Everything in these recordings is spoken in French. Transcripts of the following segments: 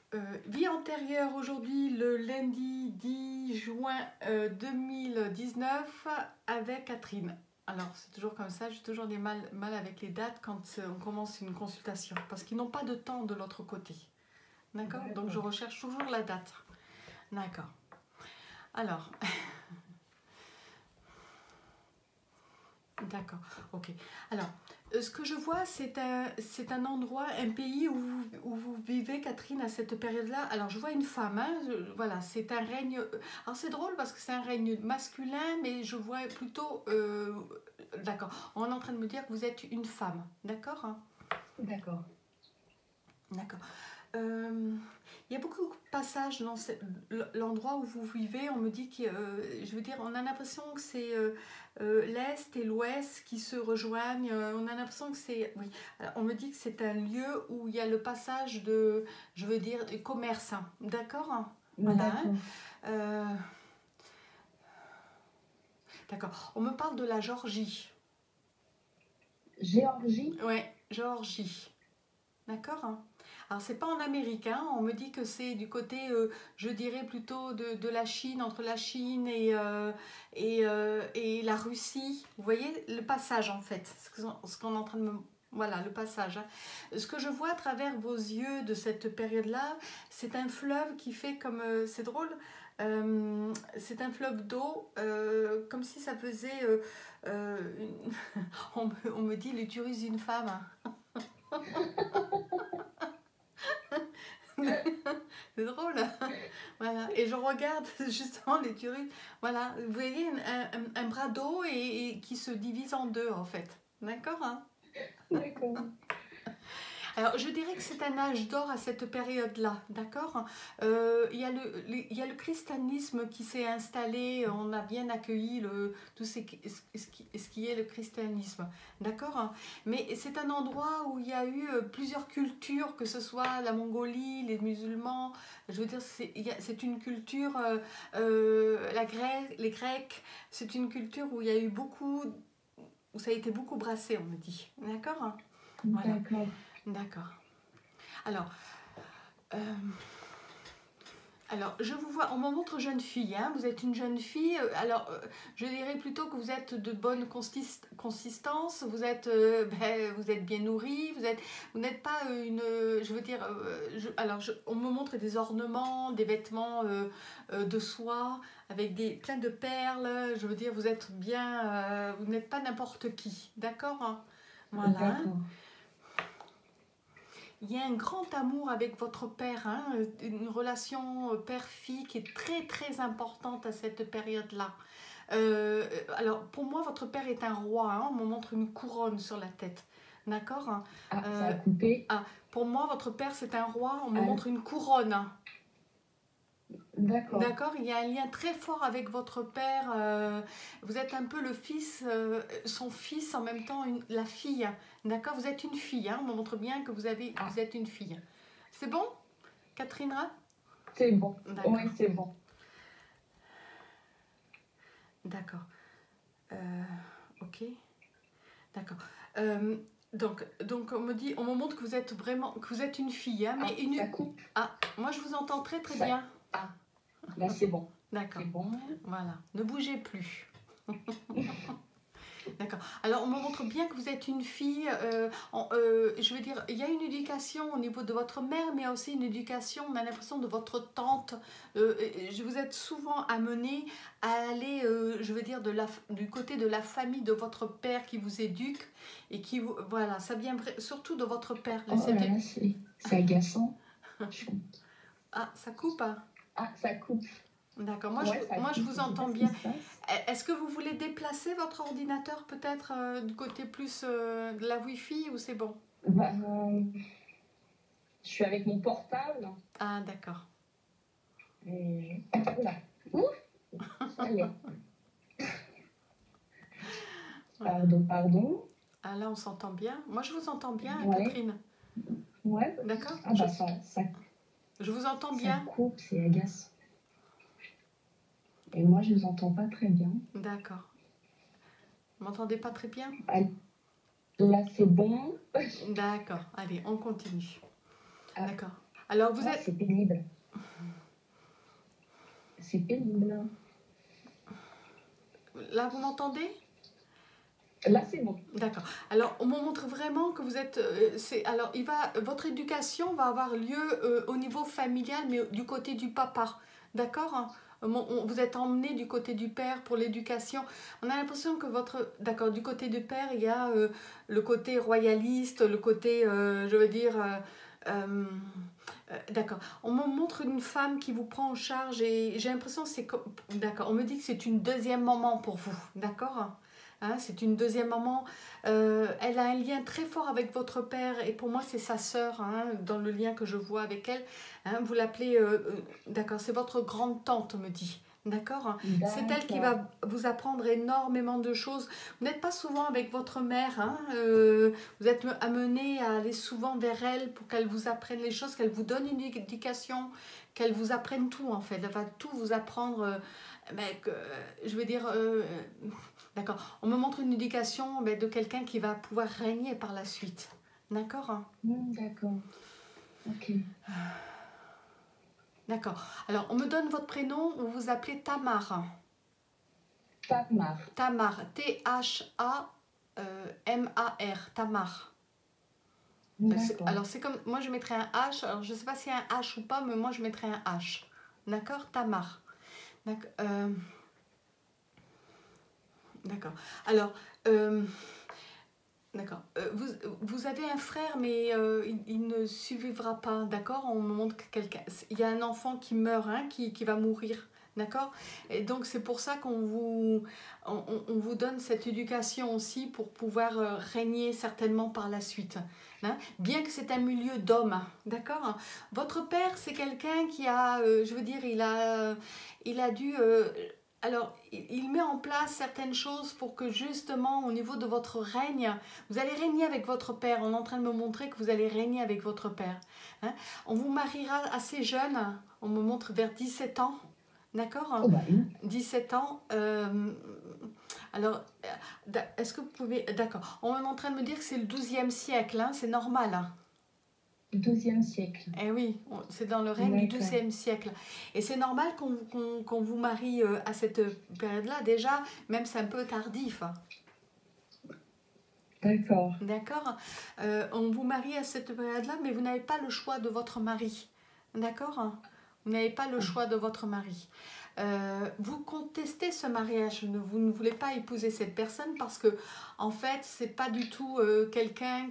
Vie antérieure aujourd'hui, le lundi 10 juin 2019 avec Catherine. Alors, c'est toujours comme ça, j'ai toujours des mal avec les dates quand on commence une consultation, parce qu'ils n'ont pas de temps de l'autre côté. D'accord? Donc, je recherche toujours la date. D'accord. Alors, d'accord, ok. Alors, ce que je vois, c'est un endroit, un pays où vous vivez, Catherine, à cette période-là. Alors, je vois une femme, hein, voilà, c'est un règne... Alors, c'est drôle parce que c'est un règne masculin, mais je vois plutôt... d'accord, on est en train de me dire que vous êtes une femme, d'accord, hein? D'accord. D'accord. Il y a beaucoup de passages dans l'endroit où vous vivez. On me dit que, je veux dire, on a l'impression que c'est l'Est et l'Ouest qui se rejoignent. On a l'impression que c'est... Oui, alors, on me dit que c'est un lieu où il y a le passage de, je veux dire, du commerce. Hein. D'accord? Voilà. Hein. D'accord. On me parle de la Géorgie. Géorgie? Ouais, Géorgie. D'accord? Hein. Alors, c'est pas en Amérique, hein. On me dit que c'est du côté, je dirais plutôt de la Chine, entre la Chine et la Russie. Vous voyez le passage en fait, ce qu'on est en train de me... Voilà, le passage. Hein. Ce que je vois à travers vos yeux de cette période-là, c'est un fleuve qui fait comme... c'est drôle, c'est un fleuve d'eau, comme si ça faisait... on me dit l'utérus d'une femme. Hein. C'est drôle. Voilà. Et je regarde justement l'écurie. Voilà. Vous voyez un bras d'eau et qui se divise en deux en fait. D'accord, hein? D'accord. Alors, je dirais que c'est un âge d'or à cette période-là, d'accord? Il y a le christianisme qui s'est installé, on a bien accueilli tout ce qui est le christianisme, d'accord? Mais c'est un endroit où il y a eu plusieurs cultures, que ce soit la Mongolie, les musulmans, je veux dire, c'est une culture, les Grecs, c'est une culture où il y a eu beaucoup, où ça a été beaucoup brassé, on me dit, d'accord? Voilà. D'accord. D'accord. Alors, je vous vois, on me montre jeune fille, hein, vous êtes une jeune fille, je dirais plutôt que vous êtes de bonne consistance, vous êtes bien nourrie, vous n'êtes pas une, je veux dire, on me montre des ornements, des vêtements de soie, avec plein de perles, je veux dire, vous êtes bien, vous n'êtes pas n'importe qui, d'accord, hein? Voilà. D'accord. Il y a un grand amour avec votre père, hein, une relation père-fille qui est très très importante à cette période-là. Alors pour moi, votre père est un roi, hein, on me montre une couronne sur la tête. D'accord? Hein. Ah, ça a coupé. Pour moi, votre père c'est un roi, on me montre une couronne. Hein. D'accord. D'accord, il y a un lien très fort avec votre père. Vous êtes un peu le fils, son fils en même temps la fille. D'accord, vous êtes une fille. Hein, on montre bien que vous êtes une fille. C'est bon, Catherine? C'est bon. Oui, c'est bon. D'accord. Ok. D'accord. Donc on me montre que vous êtes vraiment, que vous êtes une fille. Hein, mais ça coupe. Ah, moi je vous entends très très bien. Ah, là c'est bon. D'accord. C'est bon. Voilà. Ne bougez plus. D'accord. Alors, on me montre bien que vous êtes une fille. Je veux dire, il y a une éducation au niveau de votre mère, mais aussi une éducation, on a l'impression, de votre tante. Vous êtes souvent amenée à aller, je veux dire, du côté de la famille de votre père qui vous éduque et qui vous... Voilà, ça vient surtout de votre père. Oh là là, c'est agaçant. Ah, ça coupe, hein? Ah, ça coupe. D'accord, moi je vous entends bien. Est-ce que vous voulez déplacer votre ordinateur peut-être du côté plus de la Wi-Fi ou c'est bon? Je suis avec mon portable. Ah, d'accord. Et... Oula. Ouf, ça y est. Pardon. Ah là, on s'entend bien. Moi, je vous entends bien, ouais. Catherine. Ouais. D'accord. Ah bah ça... Je vous entends bien. Ça coupe, c'est agaçant. Et moi, je ne vous entends pas très bien. D'accord. Vous m'entendez pas très bien? Là, c'est bon. D'accord. Allez, on continue. D'accord. Alors, vous Ah, êtes... c'est pénible. C'est pénible. Là, vous m'entendez? Là, c'est bon. D'accord. Alors, on me montre vraiment que vous êtes... alors, votre éducation va avoir lieu au niveau familial, mais du côté du papa. D'accord? Vous êtes emmené du côté du père pour l'éducation. On a l'impression que votre... D'accord, du côté du père, il y a le côté royaliste, le côté, je veux dire... d'accord. On me montre une femme qui vous prend en charge et j'ai l'impression que c'est comme... D'accord. On me dit que c'est une deuxième maman pour vous. D'accord? Hein, c'est une deuxième maman. Elle a un lien très fort avec votre père et pour moi c'est sa sœur, hein, dans le lien que je vois avec elle. Hein, vous l'appelez, d'accord, c'est votre grande tante, on me dit. D'accord? C'est elle qui D'accord. va vous apprendre énormément de choses. Vous n'êtes pas souvent avec votre mère. Hein, vous êtes amené à aller souvent vers elle pour qu'elle vous apprenne les choses, qu'elle vous donne une éducation, qu'elle vous apprenne tout en fait. Elle va tout vous apprendre. Je veux dire... d'accord. On me montre une éducation de quelqu'un qui va pouvoir régner par la suite. D'accord? D'accord. Ok. D'accord. Alors, on me donne votre prénom, vous vous appelez Tamar. Tamar. Tamar. T-H-A-M-A-R. Tamar. D'accord. Alors, c'est comme... Moi, je mettrais un H. Alors, je ne sais pas s'il y a un H ou pas, mais moi, je mettrais un H. D'accord? Tamar. D'accord. D'accord. Alors... d'accord. Vous avez un frère, mais il ne survivra pas, d'accord? On me montre que quelqu'un... Il y a un enfant qui meurt, hein, qui va mourir, d'accord? Et donc, c'est pour ça qu'on on vous donne cette éducation aussi pour pouvoir régner certainement par la suite. Hein? Bien que c'est un milieu d'hommes, d'accord? Votre père, c'est quelqu'un qui a... je veux dire, il a dû... alors, il met en place certaines choses pour que justement, au niveau de votre règne, vous allez régner avec votre père. On est en train de me montrer que vous allez régner avec votre père. Hein? On vous mariera assez jeune. On me montre vers 17 ans. D'accord? Oh bah oui. 17 ans. Alors, est-ce que vous pouvez... D'accord. On est en train de me dire que c'est le 12e siècle. Hein? C'est normal. Hein? 12e siècle. Eh oui, c'est dans le règne du D'accord. 12e siècle. Et c'est normal qu'on vous marie à cette période-là. Déjà, même c'est un peu tardif. Hein. D'accord. D'accord? On vous marie à cette période-là, mais vous n'avez pas le choix de votre mari. D'accord? Vous n'avez pas le choix de votre mari. Vous contestez ce mariage, vous ne voulez pas épouser cette personne parce que en fait c'est pas du tout quelqu'un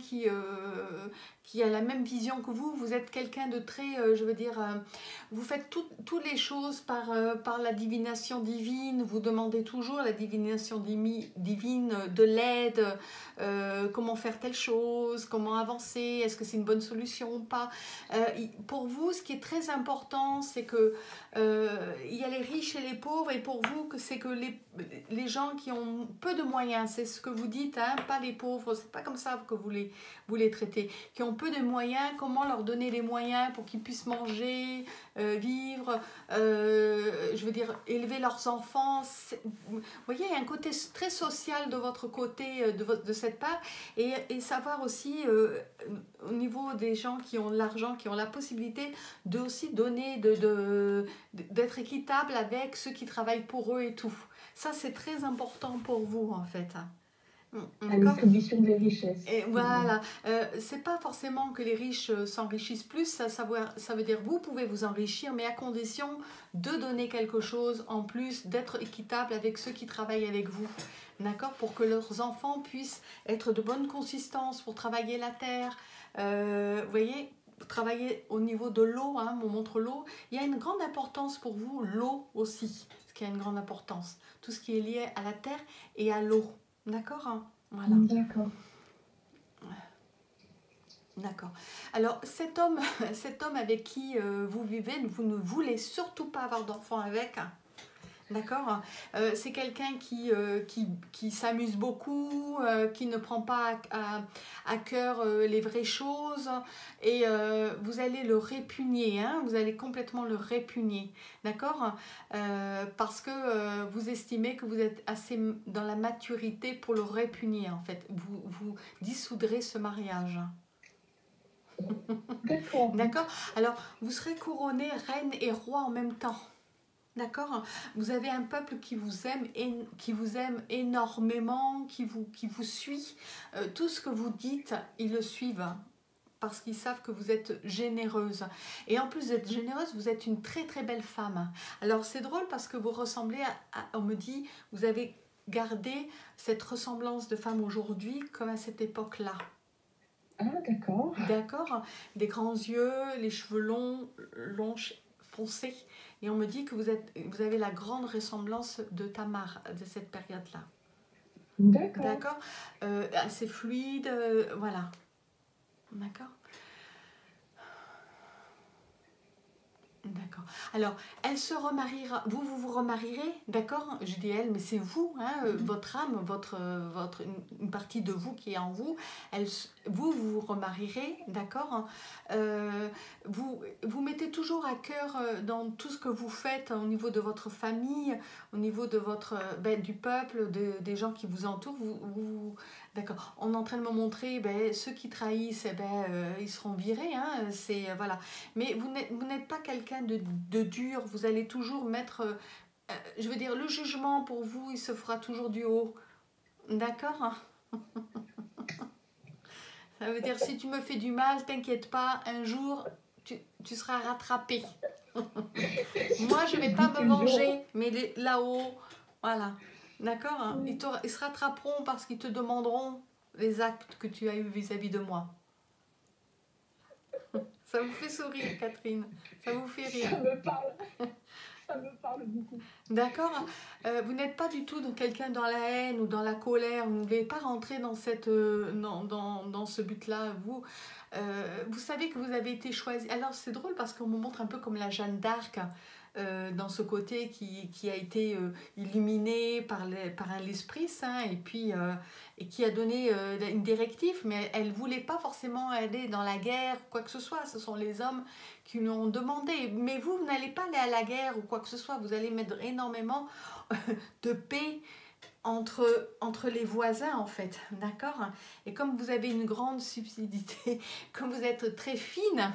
qui a la même vision que vous êtes quelqu'un de très, je veux dire, vous faites toutes les choses par la divination divine, vous demandez toujours la divination divine de l'aide, comment faire telle chose, comment avancer, est-ce que c'est une bonne solution ou pas. Pour vous, ce qui est très important, c'est que il y a les riches et les pauvres, et pour vous, c'est que les gens qui ont peu de moyens, c'est ce que vous dites, hein, pas les pauvres, c'est pas comme ça que vous les traitez, qui ont peu de moyens, comment leur donner les moyens pour qu'ils puissent manger, vivre, je veux dire, élever leurs enfants. Vous voyez, il y a un côté très social de votre côté, de cette part, et savoir aussi, au niveau des gens qui ont de l'argent, qui ont la possibilité de aussi donner, d'être équitable avec ceux qui travaillent pour eux et tout. Ça, c'est très important pour vous, en fait. La distribution des richesses. Et voilà, c'est pas forcément que les riches s'enrichissent plus, ça veut dire vous pouvez vous enrichir, mais à condition de donner quelque chose en plus, d'être équitable avec ceux qui travaillent avec vous, d'accord, pour que leurs enfants puissent être de bonne consistance pour travailler la terre, vous voyez, travailler au niveau de l'eau, hein, on montre l'eau, il y a une grande importance pour vous, l'eau aussi, ce qui a une grande importance, tout ce qui est lié à la terre et à l'eau, d'accord, hein? Voilà. D'accord. D'accord. Alors, cet homme avec qui vous vivez, vous ne voulez surtout pas avoir d'enfant avec. D'accord? C'est quelqu'un qui s'amuse beaucoup, qui ne prend pas à cœur les vraies choses, et vous allez le répugner, hein? Vous allez complètement le répugner, d'accord? Parce que vous estimez que vous êtes assez dans la maturité pour le répugner, en fait. Vous dissoudrez ce mariage. D'accord. D'accord? Alors, vous serez couronné reine et roi en même temps. D'accord? Vous avez un peuple qui vous aime énormément, qui vous suit. Tout ce que vous dites, ils le suivent parce qu'ils savent que vous êtes généreuse. Et en plus d'être généreuse, vous êtes une très très belle femme. Alors c'est drôle parce que vous ressemblez on me dit, vous avez gardé cette ressemblance de femme aujourd'hui comme à cette époque-là. Ah, d'accord. D'accord? Des grands yeux, les cheveux longs, foncés. Et on me dit que vous avez la grande ressemblance de Tamar de cette période-là. D'accord. D'accord? Assez fluide, voilà. D'accord? D'accord. Alors, elle se remariera, vous remarierez, d'accord? Je dis elle, mais c'est vous, hein, votre âme, une partie de vous qui est en vous, vous remarierez, d'accord? Vous mettez toujours à cœur dans tout ce que vous faites au niveau de votre famille, au niveau de du peuple, des gens qui vous entourent, d'accord. On est en train de me montrer, ceux qui trahissent, ils seront virés, hein, voilà. Mais vous n'êtes pas quelqu'un de dur, vous allez toujours mettre, je veux dire, le jugement pour vous, il se fera toujours du haut. D'accord? Ça veut dire, si tu me fais du mal, t'inquiète pas, un jour, tu seras rattrapé. Moi, je ne vais pas me venger, mais là-haut, voilà. D'accord, hein? Ils se rattraperont parce qu'ils te demanderont les actes que tu as eus vis-à-vis de moi. Ça vous fait sourire, Catherine? Ça vous fait rire? Ça me parle. Ça me parle beaucoup. D'accord? Vous n'êtes pas du tout quelqu'un dans la haine ou dans la colère. Vous ne voulez pas rentrer dans ce but-là. Vous savez que vous avez été choisi. Alors, c'est drôle parce qu'on me montre un peu comme la Jeanne d'Arc. Dans ce côté qui a été illuminé par l'Esprit Saint et qui a donné une directive, mais elle ne voulait pas forcément aller dans la guerre, quoi que ce soit. Ce sont les hommes qui lui ont demandé. Mais vous n'allez pas aller à la guerre ou quoi que ce soit. Vous allez mettre énormément de paix entre les voisins, en fait. D'accord? Et comme vous avez une grande subtilité, comme vous êtes très fine...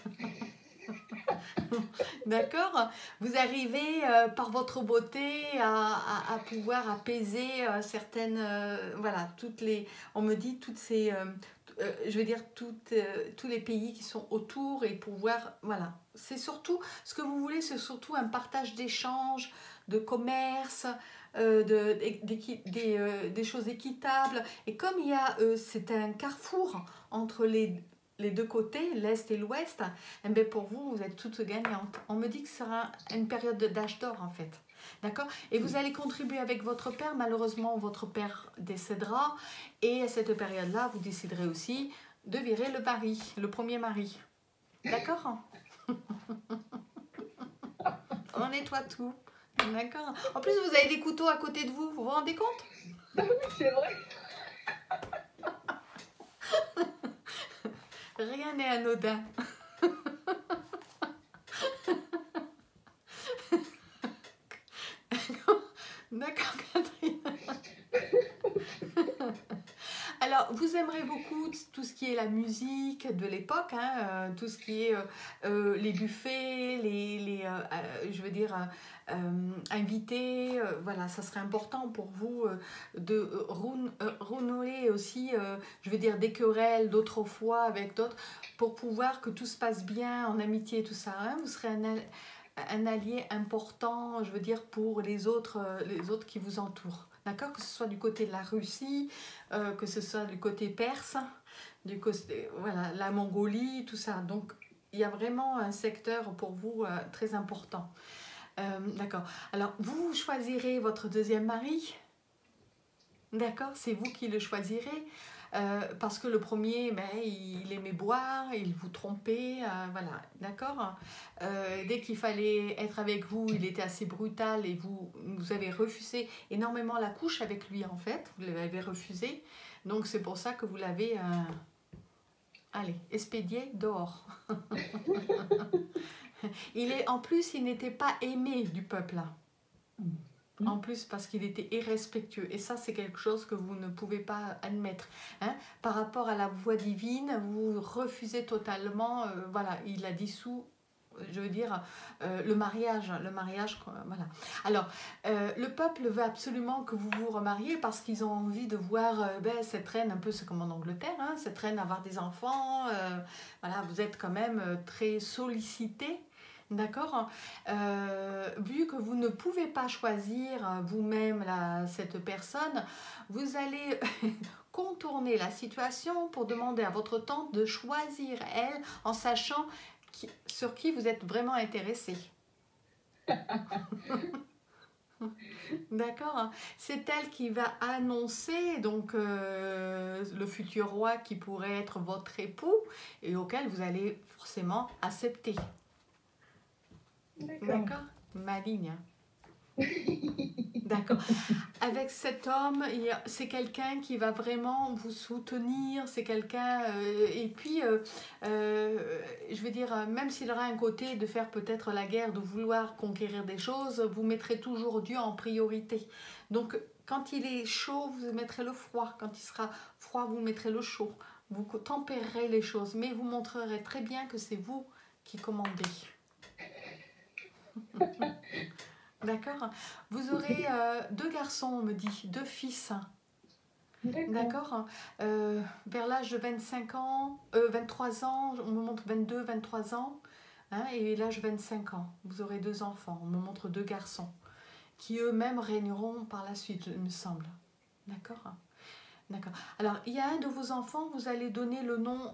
D'accord? Vous arrivez par votre beauté à pouvoir apaiser certaines, voilà, on me dit toutes ces, je veux dire tous les pays qui sont autour et pouvoir, voilà. C'est surtout, ce que vous voulez, c'est surtout un partage d'échanges, de commerce, des choses équitables. Et comme c'est un carrefour entre les deux côtés, l'Est et l'Ouest, eh bien pour vous, vous êtes toutes gagnantes. On me dit que ce sera une période d'âge d'or, en fait. D'accord? Et vous allez contribuer avec votre père. Malheureusement, votre père décédera. Et à cette période-là, vous déciderez aussi de virer le premier mari. D'accord? On nettoie tout. D'accord? En plus, vous avez des couteaux à côté de vous. Vous vous rendez compte? Oui, c'est vrai. Rien n'est anodin. D'accord, Catherine. Alors, vous aimerez beaucoup tout ce qui est la musique de l'époque, hein, tout ce qui est les buffets, je veux dire, invités. Voilà, ça serait important pour vous de renouer aussi, je veux dire, des querelles d'autrefois avec d'autres, pour pouvoir que tout se passe bien en amitié et tout ça. Hein. Vous serez un allié important, je veux dire, pour les autres qui vous entourent. D'accord? Que ce soit du côté de la Russie, que ce soit du côté perse, voilà, la Mongolie, tout ça. Donc, il y a vraiment un secteur pour vous très important. D'accord. Alors, vous choisirez votre deuxième mari. D'accord? C'est vous qui le choisirez. Parce que le premier, il aimait boire, il vous trompait, voilà, d'accord. Dès qu'il fallait être avec vous, il était assez brutal et vous avez refusé énormément la couche avec lui en fait, vous l'avez refusé, donc c'est pour ça que vous l'avez, expédié dehors. En plus, il n'était pas aimé du peuple. En plus, parce qu'il était irrespectueux. Et ça, c'est quelque chose que vous ne pouvez pas admettre. Hein. Par rapport à la voix divine, vous refusez totalement, voilà, il a dissous, je veux dire, le mariage. Voilà. Alors, le peuple veut absolument que vous vous remariez parce qu'ils ont envie de voir cette reine, un peu c'est comme en Angleterre, hein, cette reine avoir des enfants. Voilà, vous êtes quand même très sollicité. D'accord. Vu que vous ne pouvez pas choisir vous-même cette personne, vous allez contourner la situation pour demander à votre tante de choisir elle en sachant sur qui vous êtes vraiment intéressé. D'accord. C'est elle qui va annoncer donc le futur roi qui pourrait être votre époux et auquel vous allez forcément accepter. D'accord. Maligne. D'accord. Avec cet homme, c'est quelqu'un qui va vraiment vous soutenir, c'est quelqu'un... et puis, je veux dire, même s'il aura un côté de faire peut-être la guerre, de vouloir conquérir des choses, vous mettrez toujours Dieu en priorité. Donc, quand il est chaud, vous mettrez le froid. Quand il sera froid, vous mettrez le chaud. Vous tempérerez les choses, mais vous montrerez très bien que c'est vous qui commandez. D'accord. Vous aurez 2 garçons, on me dit, 2 fils. D'accord. Vers l'âge de 25 ans, 23 ans, on me montre 22, 23 ans. Hein, et l'âge 25 ans, vous aurez 2 enfants. On me montre 2 garçons qui eux-mêmes régneront par la suite, il me semble. D'accord. D'accord. Alors, il y a un de vos enfants, vous allez donner le nom,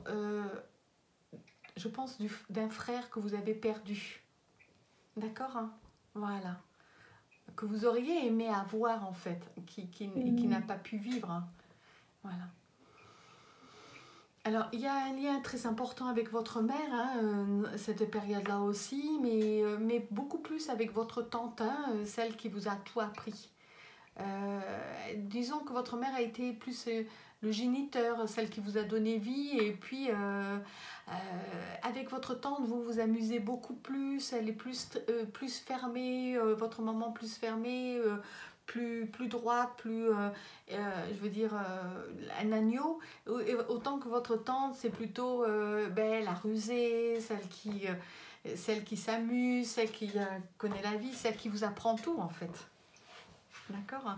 je pense, d'un frère que vous avez perdu. D'accord. Voilà. Que vous auriez aimé avoir en fait, qui n'a pas pu vivre. Hein. Voilà. Alors, il y a un lien très important avec votre mère, hein, cette période-là aussi, mais beaucoup plus avec votre tante, hein, celle qui vous a tout appris. Disons que votre mère a été plus le géniteur, celle qui vous a donné vie, et puis avec votre tante, vous vous amusez beaucoup plus, elle est plus fermée, votre maman plus fermée, plus droite, je veux dire, un agneau, autant que votre tante, c'est plutôt la rusée, celle qui s'amuse, celle qui connaît la vie, celle qui vous apprend tout en fait. D'accord.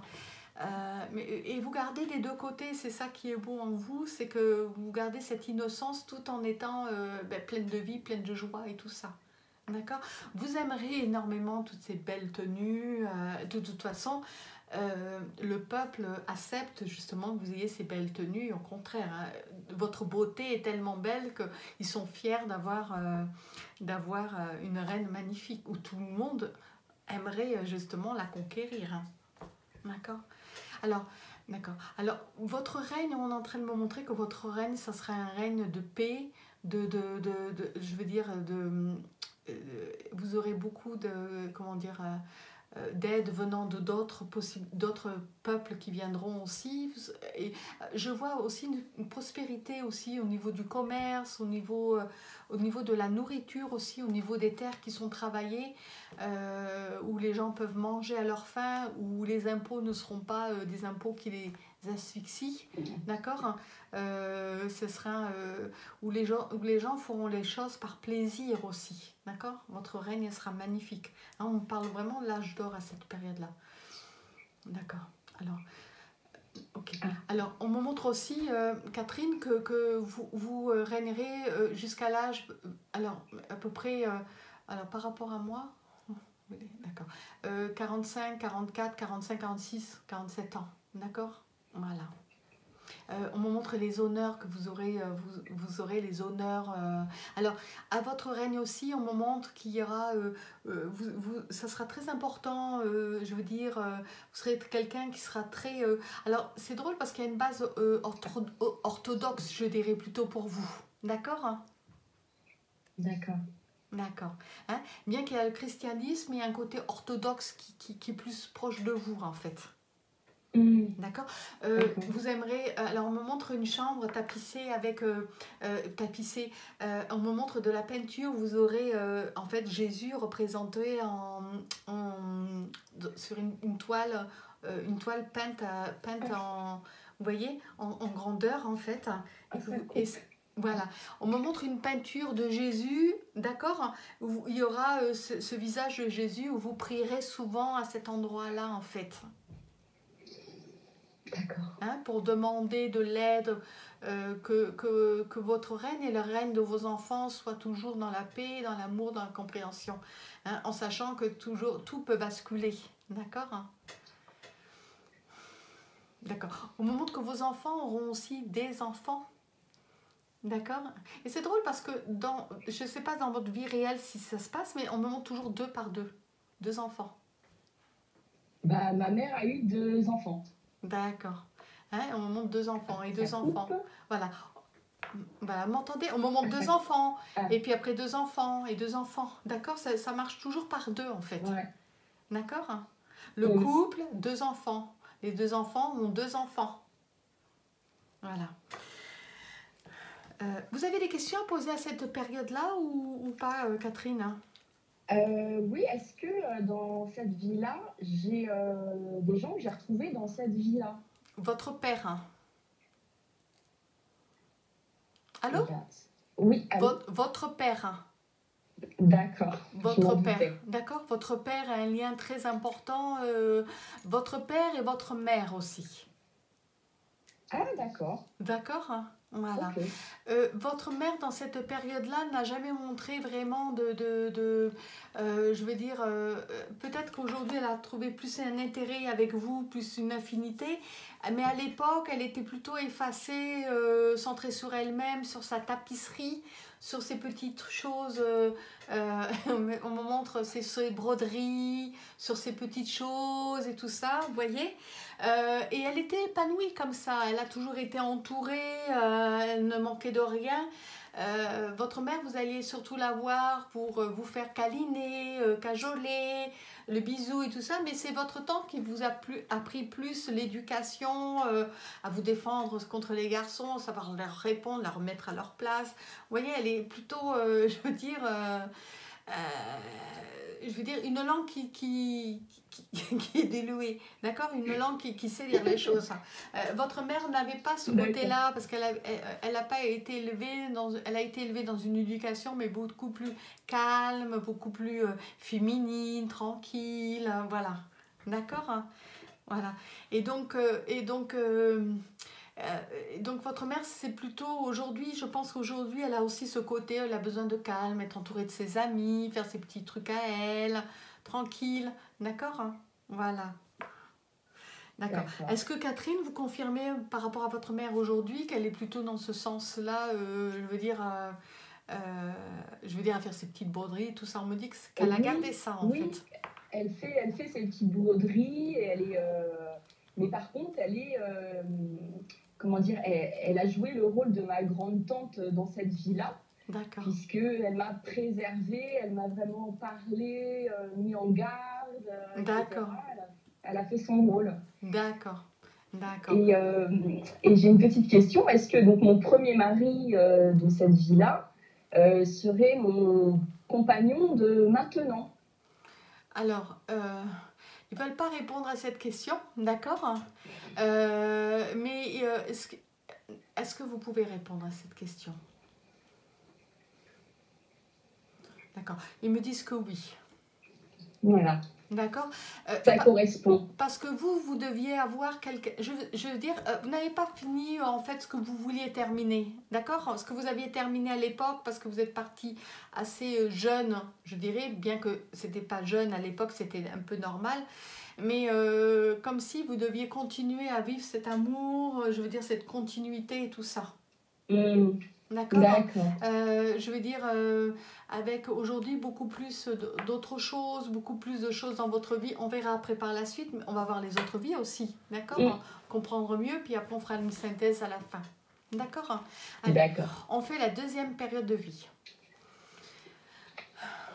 Et vous gardez des 2 côtés, c'est ça qui est beau en vous, c'est que vous gardez cette innocence tout en étant pleine de vie, pleine de joie et tout ça. D'accord. Vous aimeriez énormément toutes ces belles tenues. De toute façon, le peuple accepte justement que vous ayez ces belles tenues. Au contraire, hein, votre beauté est tellement belle qu'ils sont fiers d'avoir une reine magnifique où tout le monde aimerait justement la conquérir. Hein. D'accord. Alors, votre règne, on est en train de me montrer que votre règne, ça serait un règne de paix, je veux dire, vous aurez beaucoup de, comment dire, d'aide venant de d'autres peuples qui viendront aussi. Et je vois aussi une prospérité aussi au niveau du commerce, au niveau de la nourriture aussi, au niveau des terres qui sont travaillées, où les gens peuvent manger à leur faim, où les impôts ne seront pas des impôts qui les asphyxient, d'accord. Ce sera où les gens feront les choses par plaisir aussi, d'accord. Votre règne sera magnifique. Hein, on parle vraiment de l'âge d'or à cette période-là. D'accord. Alors, ok. Alors, on me montre aussi, Catherine, que vous régnerez jusqu'à l'âge, alors à peu près, alors par rapport à moi, d'accord, 45, 44, 45, 46, 47 ans, d'accord. Voilà. On me montre les honneurs que vous aurez, vous aurez les honneurs. Alors, à votre règne aussi, on me montre qu'il y aura, ça sera très important, je veux dire, vous serez quelqu'un qui sera très... alors, c'est drôle parce qu'il y a une base orthodoxe, je dirais plutôt pour vous. D'accord. D'accord. D'accord. Hein, bien qu'il y ait le christianisme, il y a un côté orthodoxe qui est plus proche de vous, en fait. D'accord. D'accord. Vous aimerez. Alors, on me montre une chambre tapissée avec. Tapissée. On me montre de la peinture. Vous aurez en fait Jésus représenté sur une toile peinte, peinte en. Vous voyez, en grandeur en fait. Ah, ça coupe. Voilà. On me montre une peinture de Jésus, d'accord? Où il y aura ce visage de Jésus où vous prierez souvent à cet endroit-là en fait. D'accord. Hein, pour demander de l'aide, que votre règne et le règne de vos enfants soient toujours dans la paix, dans l'amour, dans la compréhension, hein, en sachant que toujours tout peut basculer, d'accord, hein? D'accord. Au moment que vos enfants auront aussi des enfants, d'accord. Et c'est drôle parce que je ne sais pas dans votre vie réelle si ça se passe, mais on me montre toujours deux par deux enfants. Bah, ma mère a eu 2 enfants. D'accord. Hein, on me montre deux enfants et Ça deux enfants. coupe? Voilà. Voilà, m'entendez? Au moment de Ah, deux ça enfants, ah, et puis après deux enfants, et deux enfants. D'accord? Ça marche toujours par deux, en fait. ouais. D'accord? Le couple, deux enfants. Les deux enfants ont deux enfants. Voilà. Vous avez des questions à poser à cette période-là ou pas, Catherine? Oui, est-ce que dans cette vie-là, j'ai des gens que j'ai retrouvés dans cette vie-là? Votre père, hein? Allô? Et là, oui, allô? Votre père, hein? D'accord, je m'en Votre père, doutais. d'accord? Votre père a un lien très important. Votre père et votre mère aussi. Ah, d'accord, D'accord? Voilà. ok. Votre mère, dans cette période-là, n'a jamais montré vraiment je veux dire, peut-être qu'aujourd'hui, elle a trouvé plus un intérêt avec vous, plus une affinité, mais à l'époque, elle était plutôt effacée, centrée sur elle-même, sur sa tapisserie, sur ces petites choses. On me montre ses broderies, sur ces petites choses et tout ça, vous voyez? Et elle était épanouie comme ça, elle a toujours été entourée, elle ne manquait de rien. Votre mère, vous alliez surtout la voir pour vous faire câliner, cajoler, le bisou et tout ça, mais c'est votre tante qui vous a appris plus l'éducation, à vous défendre contre les garçons, savoir leur répondre, leur mettre à leur place. Vous voyez, elle est plutôt, je veux dire, une langue qui est délouée, d'accord? Une langue qui sait dire les choses. Votre mère n'avait pas ce D'accord. côté-là parce qu'elle a pas été élevée elle a été élevée dans une éducation mais beaucoup plus calme, beaucoup plus féminine, tranquille, voilà, d'accord? Hein. Voilà. Et donc votre mère, c'est plutôt aujourd'hui, je pense qu'aujourd'hui, elle a aussi ce côté, elle a besoin de calme, être entourée de ses amis, faire ses petits trucs à elle, tranquille, d'accord? Hein. Voilà, d'accord. D'accord. Est-ce que Catherine, vous confirmez par rapport à votre mère aujourd'hui qu'elle est plutôt dans ce sens-là, je veux dire à faire ses petites broderies et tout ça, on me dit qu'elle a gardé Oui, ça en oui, fait. elle fait ses petites broderies, et mais par contre, comment dire, elle a joué le rôle de ma grande tante dans cette vie-là, D'accord, puisqu'elle m'a préservée, elle m'a vraiment parlé, mis en garde, etc. d'accord, Elle a fait son rôle. d'accord, d'accord. Et, euh, et j'ai une petite question. Est-ce que donc mon premier mari de cette vie-là serait mon compagnon de maintenant? Alors, ils ne veulent pas répondre à cette question, d'accord? Mais est-ce que vous pouvez répondre à cette question? D'accord. Ils me disent que oui. Voilà, D'accord. ça correspond. Parce que vous deviez avoir quelqu'un. Je veux dire, vous n'avez pas fini en fait ce que vous vouliez terminer. D'accord? Ce que vous aviez terminé à l'époque parce que vous êtes parti assez jeune, je dirais, bien que c'était pas jeune à l'époque, c'était un peu normal. Mais comme si vous deviez continuer à vivre cet amour, je veux dire, cette continuité et tout ça. D'accord? D'accord. Je veux dire, avec aujourd'hui beaucoup plus d'autres choses, beaucoup plus de choses dans votre vie. On verra après par la suite, mais on va voir les autres vies aussi. D'accord? Comprendre mieux, puis après on fera une synthèse à la fin. D'accord? Allez, D'accord. on fait la deuxième période de vie.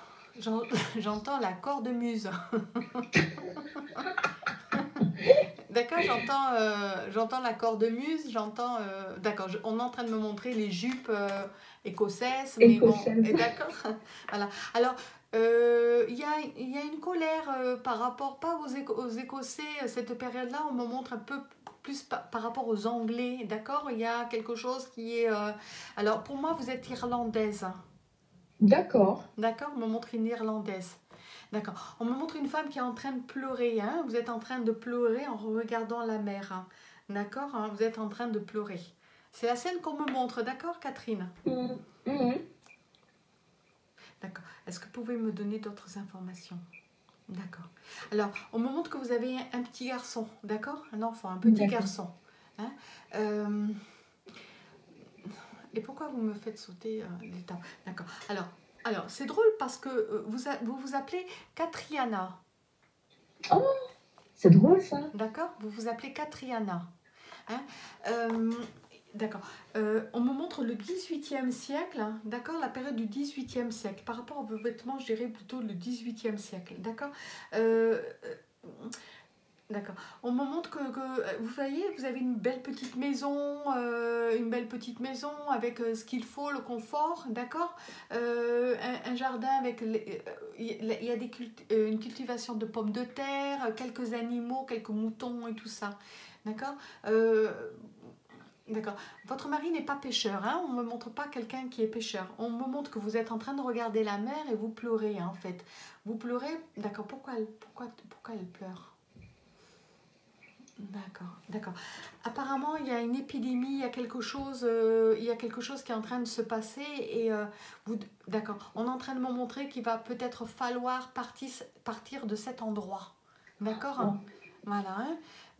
J'entends la cornemuse. d'accord, j'entends la cornemuse, j'entends... d'accord, on est en train de me montrer les jupes écossaises, mais bon, Écossaise. d'accord. Voilà. Alors, il y a une colère par rapport, pas aux Écossais, cette période-là, on me montre un peu plus par rapport aux Anglais, d'accord? Il y a quelque chose qui est... alors, pour moi, vous êtes irlandaise, D'accord. d'accord? On me montre une irlandaise. D'accord. On me montre une femme qui est en train de pleurer. Hein. Vous êtes en train de pleurer en regardant la mer. Hein. D'accord, hein. Vous êtes en train de pleurer. C'est la scène qu'on me montre. D'accord, Catherine? Mhm. Mhm. D'accord. Est-ce que vous pouvez me donner d'autres informations? D'accord. Alors, on me montre que vous avez un petit garçon. D'accord, un enfant, un petit D'accord. garçon. Hein. Euh, et pourquoi vous me faites sauter l'étape? D'accord. Alors c'est drôle parce que vous vous appelez Catriana. Oh, c'est drôle ça. D'accord, vous vous appelez Catriana. Hein. D'accord. On me montre le 18e siècle, hein, d'accord, la période du 18e siècle. Par rapport à vos vêtements, je dirais plutôt le 18e siècle, d'accord. D'accord. On me montre que, vous voyez, vous avez une belle petite maison avec ce qu'il faut, le confort, d'accord. Un jardin avec, il y a une cultivation de pommes de terre, quelques animaux, quelques moutons et tout ça, d'accord. D'accord. Votre mari n'est pas pêcheur, hein? On ne me montre pas quelqu'un qui est pêcheur. On me montre que vous êtes en train de regarder la mer et vous pleurez, hein, en fait. Vous pleurez, d'accord. Pourquoi elle pleure? D'accord, d'accord. Apparemment, il y a une épidémie, il y a quelque chose qui est en train de se passer et d'accord. On est en train de me montrer qu'il va peut-être falloir partir de cet endroit. D'accord, Oh. hein. Voilà, hein.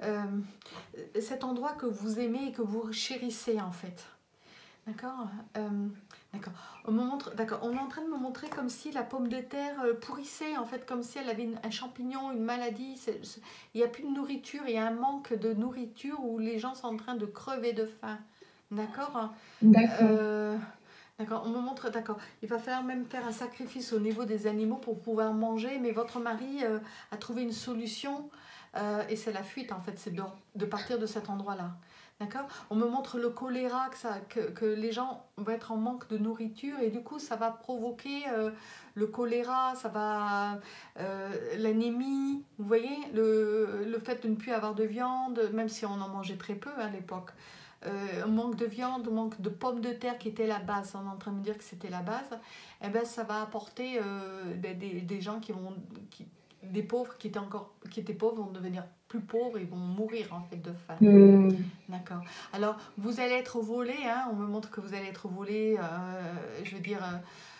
Cet endroit que vous aimez et que vous chérissez en fait. D'accord, d'accord. D'accord. On est en train de me montrer comme si la pomme de terre pourrissait, en fait, comme si elle avait un champignon, une maladie. Il n'y a plus de nourriture, il y a un manque de nourriture où les gens sont en train de crever de faim. D'accord, D'accord. d'accord. On me montre, d'accord. Il va falloir même faire un sacrifice au niveau des animaux pour pouvoir manger, mais votre mari a trouvé une solution et c'est la fuite, en fait, c'est de partir de cet endroit-là. D'accord. On me montre le choléra, que les gens vont être en manque de nourriture et du coup ça va provoquer le choléra, ça va l'anémie, vous voyez, le fait de ne plus avoir de viande, même si on en mangeait très peu à l'époque. Manque de viande, manque de pommes de terre qui était la base, on est en train de me dire que c'était la base, et ben ça va apporter des gens des pauvres qui étaient pauvres vont devenir plus pauvres et vont mourir en fait de faim. D'accord. Alors, vous allez être volé, hein, on me montre que vous allez être volé, je veux dire,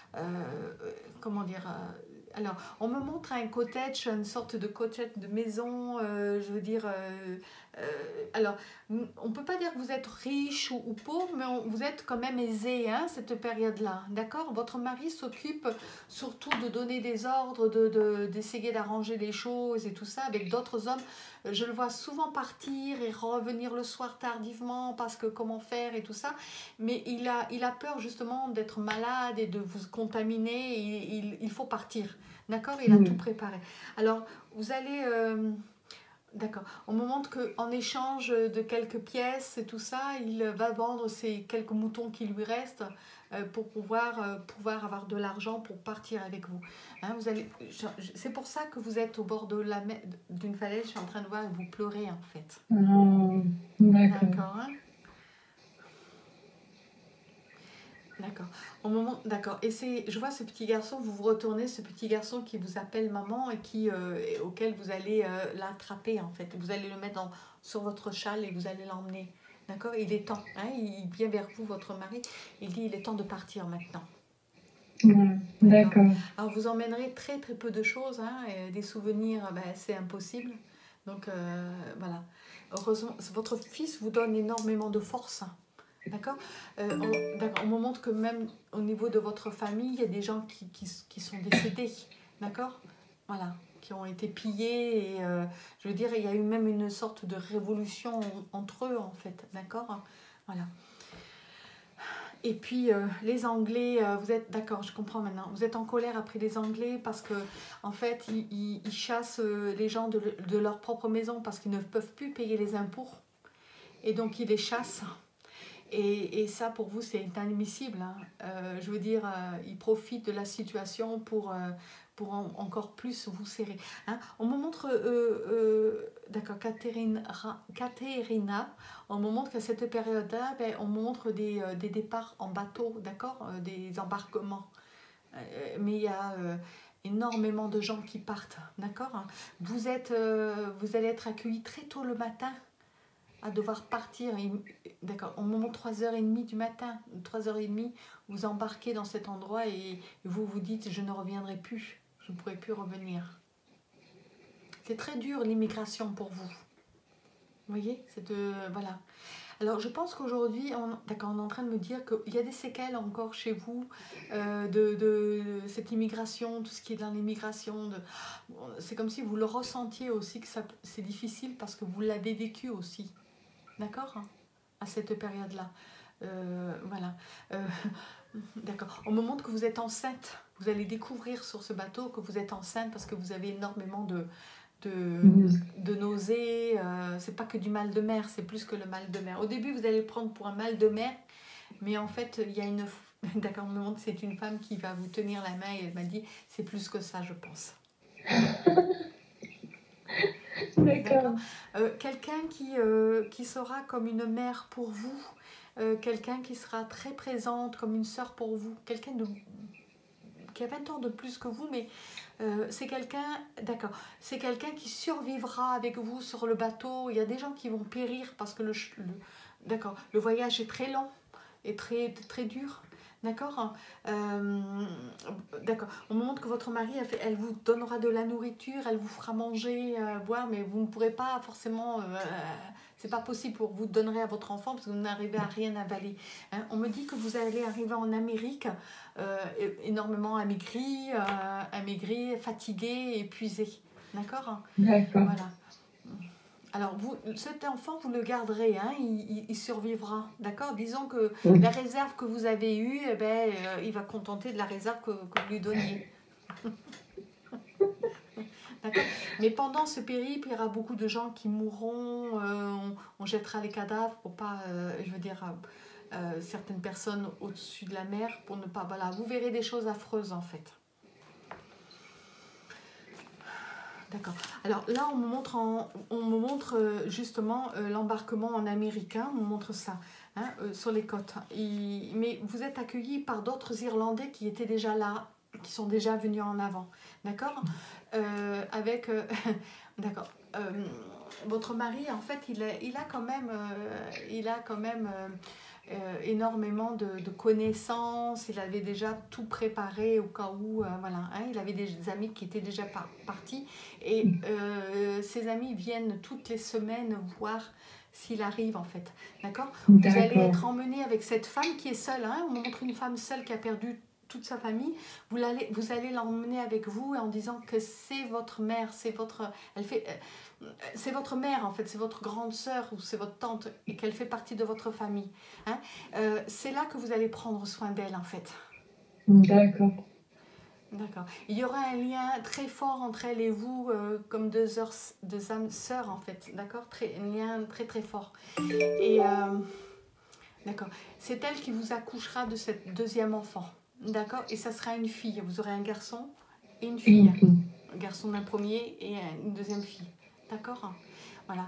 comment dire, alors, on me montre un cottage, une sorte de cottage de maison, je veux dire, alors, on ne peut pas dire que vous êtes riche ou pauvre, mais vous êtes quand même aisé, hein, cette période-là, d'accord. Votre mari s'occupe surtout de donner des ordres, d'essayer d'arranger les choses et tout ça avec d'autres hommes. Je le vois souvent partir et revenir le soir tardivement parce que comment faire et tout ça. Mais il a peur justement d'être malade et de vous contaminer. Il faut partir. D'accord. Il a tout préparé. Alors, vous allez... d'accord. On me montre qu'en échange de quelques pièces et tout ça, il va vendre ces quelques moutons qui lui restent pour pouvoir avoir de l'argent pour partir avec vous. Hein, c'est pour ça que vous êtes au bord d'une falaise, je suis en train de voir et vous pleurez en fait. D'accord. D'accord, hein. D'accord. D'accord. Et je vois ce petit garçon, vous vous retournez, ce petit garçon qui vous appelle maman et auquel vous allez l'attraper en fait. Vous allez le mettre sur votre châle et vous allez l'emmener. D'accord. Il est temps. Hein, il vient vers vous, votre mari. Il dit il est temps de partir maintenant. D'accord. Alors vous emmènerez très très peu de choses, hein, des souvenirs, c'est impossible. Donc voilà. Heureusement, votre fils vous donne énormément de force. D'accord. On me montre que même au niveau de votre famille, il y a des gens qui sont décédés. D'accord. Voilà. Qui ont été pillés. Et, je veux dire, il y a eu même une sorte de révolution entre eux, en fait. D'accord. Voilà. Et puis les Anglais, vous êtes d'accord, je comprends maintenant. Vous êtes en colère après les Anglais parce que en fait ils chassent les gens de leur propre maison parce qu'ils ne peuvent plus payer les impôts et donc ils les chassent. Et ça pour vous c'est inadmissible. Hein. Je veux dire, ils profitent de la situation pour encore plus vous serrer. Hein. On me montre, d'accord, Katerina, on me montre qu'à cette période-là, ben, on me montre des départs en bateau, d'accord, des embarquements. Mais il y a énormément de gens qui partent, d'accord. Hein. Vous allez être accueillis très tôt le matin à devoir partir. D'accord, au moment 3h30 du matin, 3h30, vous embarquez dans cet endroit et vous vous dites je ne reviendrai plus, je ne pourrai plus revenir. C'est très dur l'immigration pour vous. Vous voyez, voilà. Alors je pense qu'aujourd'hui, on est en train de me dire qu'il y a des séquelles encore chez vous de cette immigration, tout ce qui est dans l'immigration. C'est comme si vous le ressentiez aussi, que c'est difficile parce que vous l'avez vécu aussi. D'accord, à cette période-là. Voilà. D'accord. On me montre que vous êtes enceinte. Vous allez découvrir sur ce bateau que vous êtes enceinte parce que vous avez énormément de nausées. C'est pas que du mal de mer, c'est plus que le mal de mer. Au début, vous allez le prendre pour un mal de mer, mais en fait, il y a une... D'accord, on me montre que c'est une femme qui va vous tenir la main et elle m'a dit, c'est plus que ça, je pense. D'accord. Quelqu'un qui sera comme une mère pour vous, quelqu'un qui sera très présente comme une sœur pour vous, quelqu'un qui a 20 ans de plus que vous, mais c'est quelqu'un, d'accord, c'est quelqu'un qui survivra avec vous sur le bateau. Il y a des gens qui vont périr parce que d'accord, le voyage est très long et très, très dur. D'accord, d'accord. On me montre que votre mari, elle vous donnera de la nourriture, elle vous fera manger, boire, mais vous ne pourrez pas forcément... c'est pas possible pour vous donner à votre enfant parce que vous n'arrivez à rien avaler. Hein. On me dit que vous allez arriver en Amérique énormément amaigri, fatigué, épuisé. D'accord. D'accord. Voilà. Alors, cet enfant, vous le garderez, hein, il survivra, d'accord. Disons que la réserve que vous avez eue, eh ben, il va contenter de la réserve que vous lui donniez. D'accord. Mais pendant ce périple, il y aura beaucoup de gens qui mourront, on jettera les cadavres pour pas, je veux dire, certaines personnes au-dessus de la mer, pour ne pas... Voilà, vous verrez des choses affreuses, en fait. D'accord. Alors là, on me montre justement l'embarquement en américain, on me montre ça, hein, sur les côtes. Mais vous êtes accueillis par d'autres Irlandais qui étaient déjà là, qui sont déjà venus en avant. D'accord. D'accord. Votre mari, en fait, il a quand même énormément de connaissances. Il avait déjà tout préparé au cas où, voilà, hein, il avait des amis qui étaient déjà partis et ses amis viennent toutes les semaines voir s'il arrive, en fait, d'accord. Vous allez être emmené avec cette femme qui est seule, hein, on montre une femme seule qui a perdu toute sa famille. Vous allez l'emmener avec vous en disant que c'est votre mère, c'est votre mère, en fait, c'est votre grande sœur ou c'est votre tante et qu'elle fait partie de votre famille. Hein. C'est là que vous allez prendre soin d'elle, en fait. D'accord. D'accord. Il y aura un lien très fort entre elle et vous, comme deux âmes sœurs, en fait. D'accord. Un lien très très fort. Et d'accord. C'est elle qui vous accouchera de cette deuxième enfant. D'accord. Et ça sera une fille. Vous aurez un garçon et une fille. Un garçon d'un premier et une deuxième fille. D'accord. Voilà.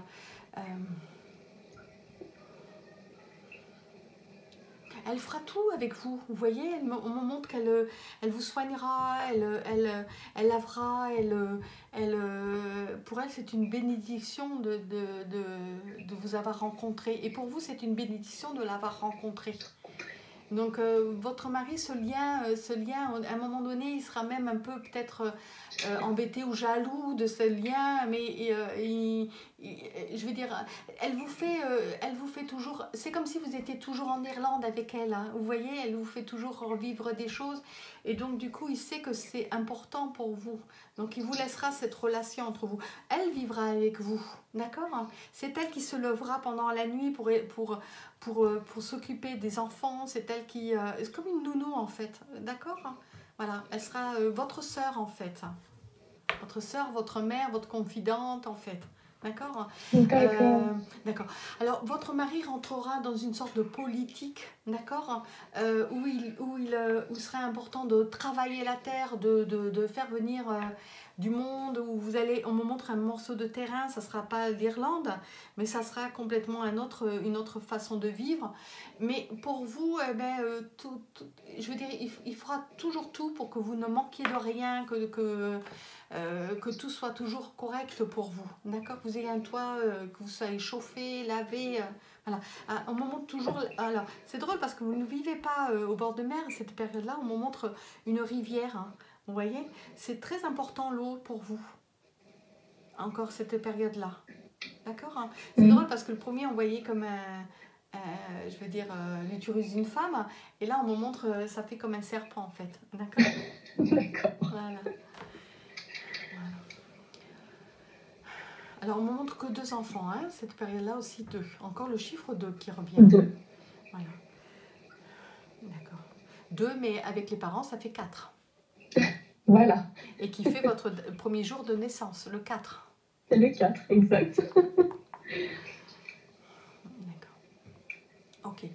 Elle fera tout avec vous, vous voyez, on me montre elle vous soignera, elle lavera, pour elle c'est une bénédiction de vous avoir rencontré. Et pour vous c'est une bénédiction de l'avoir rencontré. Donc votre mari, ce lien, à un moment donné, il sera même un peu peut-être embêté ou jaloux de ce lien, mais je veux dire, elle vous fait toujours, c'est comme si vous étiez toujours en Irlande avec elle, hein, vous voyez, elle vous fait toujours revivre des choses, Et donc, du coup, il sait que c'est important pour vous. Donc, il vous laissera cette relation entre vous. Elle vivra avec vous, d'accord? C'est elle qui se lèvera pendant la nuit pour s'occuper des enfants. C'est elle qui... c'est comme une nounou, en fait, d'accord? Voilà, elle sera votre sœur, en fait. Votre sœur, votre mère, votre confidente, en fait. D'accord? D'accord. D'accord. Alors, votre mari rentrera dans une sorte de politique, d'accord, où il serait important de travailler la terre, de faire venir du monde, où vous allez, on me montre un morceau de terrain, ça ne sera pas l'Irlande, mais ça sera complètement une autre façon de vivre. Mais pour vous, eh ben, je veux dire, il fera toujours tout pour que vous ne manquiez de rien, que tout soit toujours correct pour vous, d'accord? Que vous ayez un toit, que vous soyez chauffé, lavé, voilà. On me montre toujours, alors c'est drôle parce que vous ne vivez pas au bord de mer, cette période-là, on me montre une rivière, hein. Vous voyez, c'est très important l'eau pour vous, encore cette période-là, d'accord, hein. C'est drôle parce que le premier, on voyait comme je veux dire, l'utérus d'une femme, et là, on me montre, ça fait comme un serpent, en fait, d'accord? D'accord. Voilà. Alors, on ne me montre que 2 enfants, hein, cette période-là aussi 2. Encore le chiffre 2 qui revient. 2. Voilà. D'accord. 2, mais avec les parents, ça fait 4. Voilà. Et qui fait votre premier jour de naissance, le 4. C'est le 4, exact. D'accord. Ok.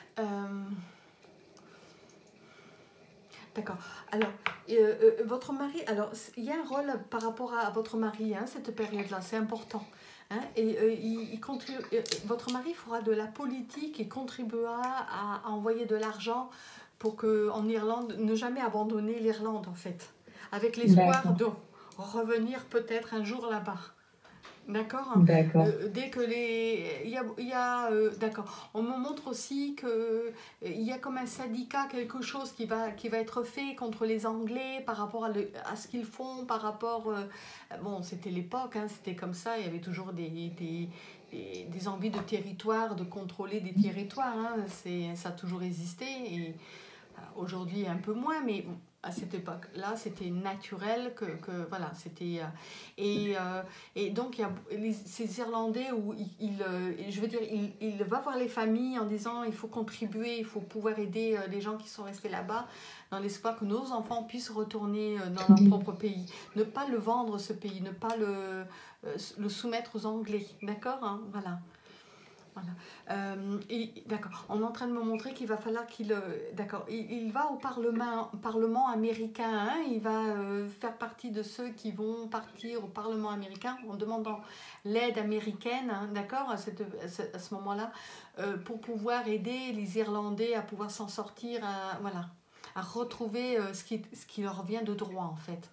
D'accord. Alors, votre mari, alors, il y a un rôle par rapport à votre mari, hein, cette période-là, c'est important. Hein, et votre mari fera de la politique et contribuera à envoyer de l'argent pour qu'en Irlande, ne jamais abandonner l'Irlande, en fait, avec l'espoir de revenir peut-être un jour là-bas. D'accord. D'accord. Dès que d'accord. On me montre aussi que il y a comme un syndicat, quelque chose qui va être fait contre les Anglais par rapport à ce qu'ils font, par rapport... bon, c'était l'époque, hein, c'était comme ça, il y avait toujours des envies de territoire, de contrôler des territoires, hein, ça a toujours existé, et aujourd'hui un peu moins, mais bon, à cette époque-là, c'était naturel voilà, c'était et donc il y a ces Irlandais où je veux dire, il va voir les familles en disant il faut contribuer, il faut pouvoir aider les gens qui sont restés là-bas dans l'espoir que nos enfants puissent retourner dans leur propre pays, ne pas le vendre ce pays, ne pas le soumettre aux Anglais, d'accord, hein, voilà. Voilà. D'accord. On est en train de me montrer qu'il va falloir d'accord. Il va au Parlement américain. Hein, il va faire partie de ceux qui vont partir au Parlement américain en demandant l'aide américaine. Hein, d'accord. À ce moment-là, pour pouvoir aider les Irlandais à pouvoir s'en sortir, voilà, à retrouver ce qui leur vient de droit, en fait.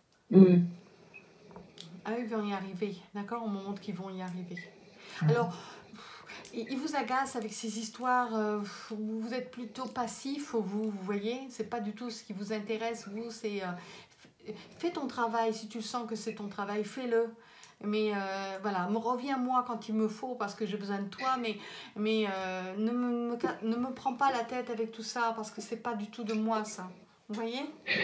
Ah, ils vont y arriver. D'accord. On me montre qu'ils vont y arriver. Alors. Il vous agace avec ces histoires, vous êtes plutôt passif, vous voyez, c'est pas du tout ce qui vous intéresse, vous, c'est fais ton travail, si tu sens que c'est ton travail, fais-le. Mais voilà, reviens-moi quand il me faut parce que j'ai besoin de toi, mais ne me prends pas la tête avec tout ça parce que c'est pas du tout de moi, ça. Vous voyez?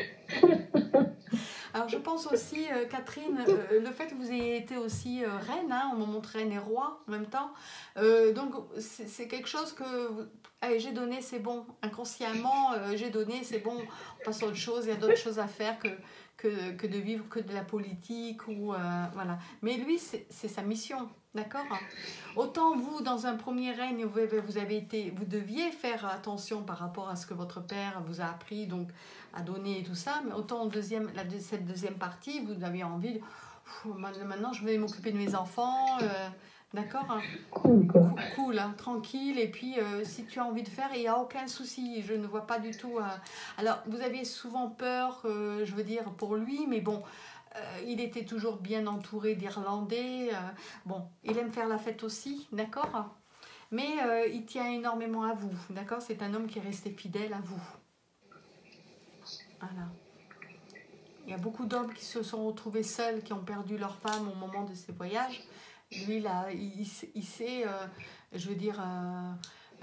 Alors je pense aussi, Catherine, le fait que vous ayez été aussi reine, hein, on me montre reine et roi en même temps, donc c'est quelque chose que allez, j'ai donné, c'est bon, inconsciemment, j'ai donné, c'est bon, on passe à autre chose, il y a d'autres choses à faire que de vivre que de la politique, ou voilà. Mais lui, c'est sa mission, d'accord? Autant vous, dans un premier règne, vous deviez faire attention par rapport à ce que votre père vous a appris, donc à donner et tout ça, mais autant cette deuxième partie, vous avez envie de... Maintenant, je vais m'occuper de mes enfants, d'accord, hein. Cool, hein, tranquille, et puis si tu as envie de faire, il n'y a aucun souci, je ne vois pas du tout... Alors, vous avez souvent peur, je veux dire, pour lui, mais bon, il était toujours bien entouré d'Irlandais, bon, il aime faire la fête aussi, d'accord, mais il tient énormément à vous, d'accord, c'est un homme qui est resté fidèle à vous. Voilà. Il y a beaucoup d'hommes qui se sont retrouvés seuls, qui ont perdu leur femme au moment de ces voyages. Lui, là, il sait, je veux dire,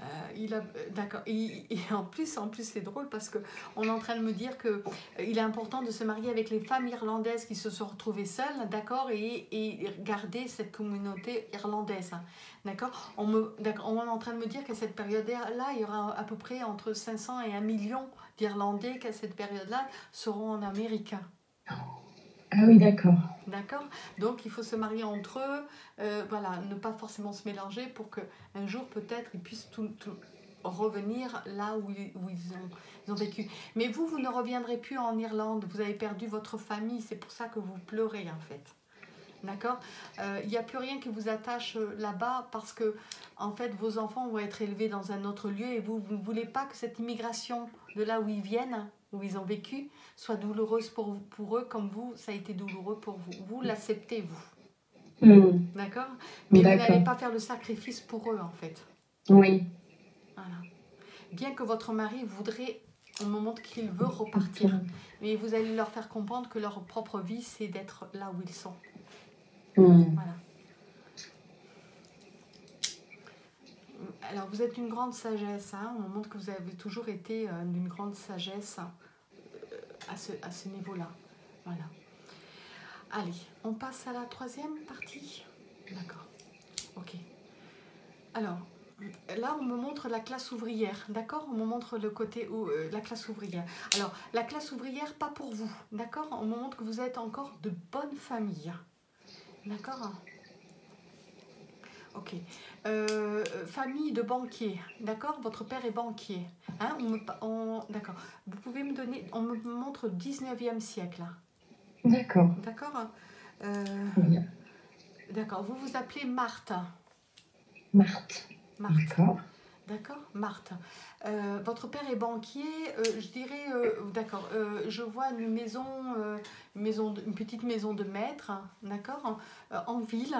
D'accord. Et en plus c'est drôle parce que on est en train de me dire que il est important de se marier avec les femmes irlandaises qui se sont retrouvées seules, d'accord, et garder cette communauté irlandaise, hein, d'accord. On est en train de me dire qu'à cette période-là, il y aura à peu près entre 500 et 1 million d'Irlandais qu'à cette période-là seront en Amérique. Ah oui, d'accord. D'accord. Donc il faut se marier entre eux, voilà, ne pas forcément se mélanger pour qu'un jour peut-être ils puissent tout revenir là où ils ont vécu. Mais vous ne reviendrez plus en Irlande, vous avez perdu votre famille, c'est pour ça que vous pleurez en fait. D'accord. Il n'y a plus rien qui vous attache là-bas parce que en fait vos enfants vont être élevés dans un autre lieu et vous ne voulez pas que cette immigration de là où ils viennent, où ils ont vécu, soit douloureuse pour eux comme vous, ça a été douloureux pour vous. Vous l'acceptez, vous. D'accord. Mais vous n'allez pas faire le sacrifice pour eux en fait. Oui. Voilà. Bien que votre mari voudrait au moment qu'il veut repartir, mais vous allez leur faire comprendre que leur propre vie c'est d'être là où ils sont. Voilà. Alors vous êtes d'une grande sagesse, hein, on montre que vous avez toujours été d'une grande sagesse à ce niveau-là. Voilà. Allez, on passe à la troisième partie. D'accord. Ok. Alors, là on me montre la classe ouvrière, d'accord. On me montre le côté où la classe ouvrière. Alors, la classe ouvrière, pas pour vous, d'accord. On me montre que vous êtes encore de bonne famille. D'accord. Ok. Famille de banquiers, d'accord. Votre père est banquier. Hein, d'accord. Vous pouvez me donner... On me montre 19e siècle. D'accord. D'accord. D'accord. Vous vous appelez Marthe. Marthe. D'accord. D'accord, Marthe. Votre père est banquier, je dirais, d'accord, je vois une maison, une petite maison de maître, d'accord, en ville.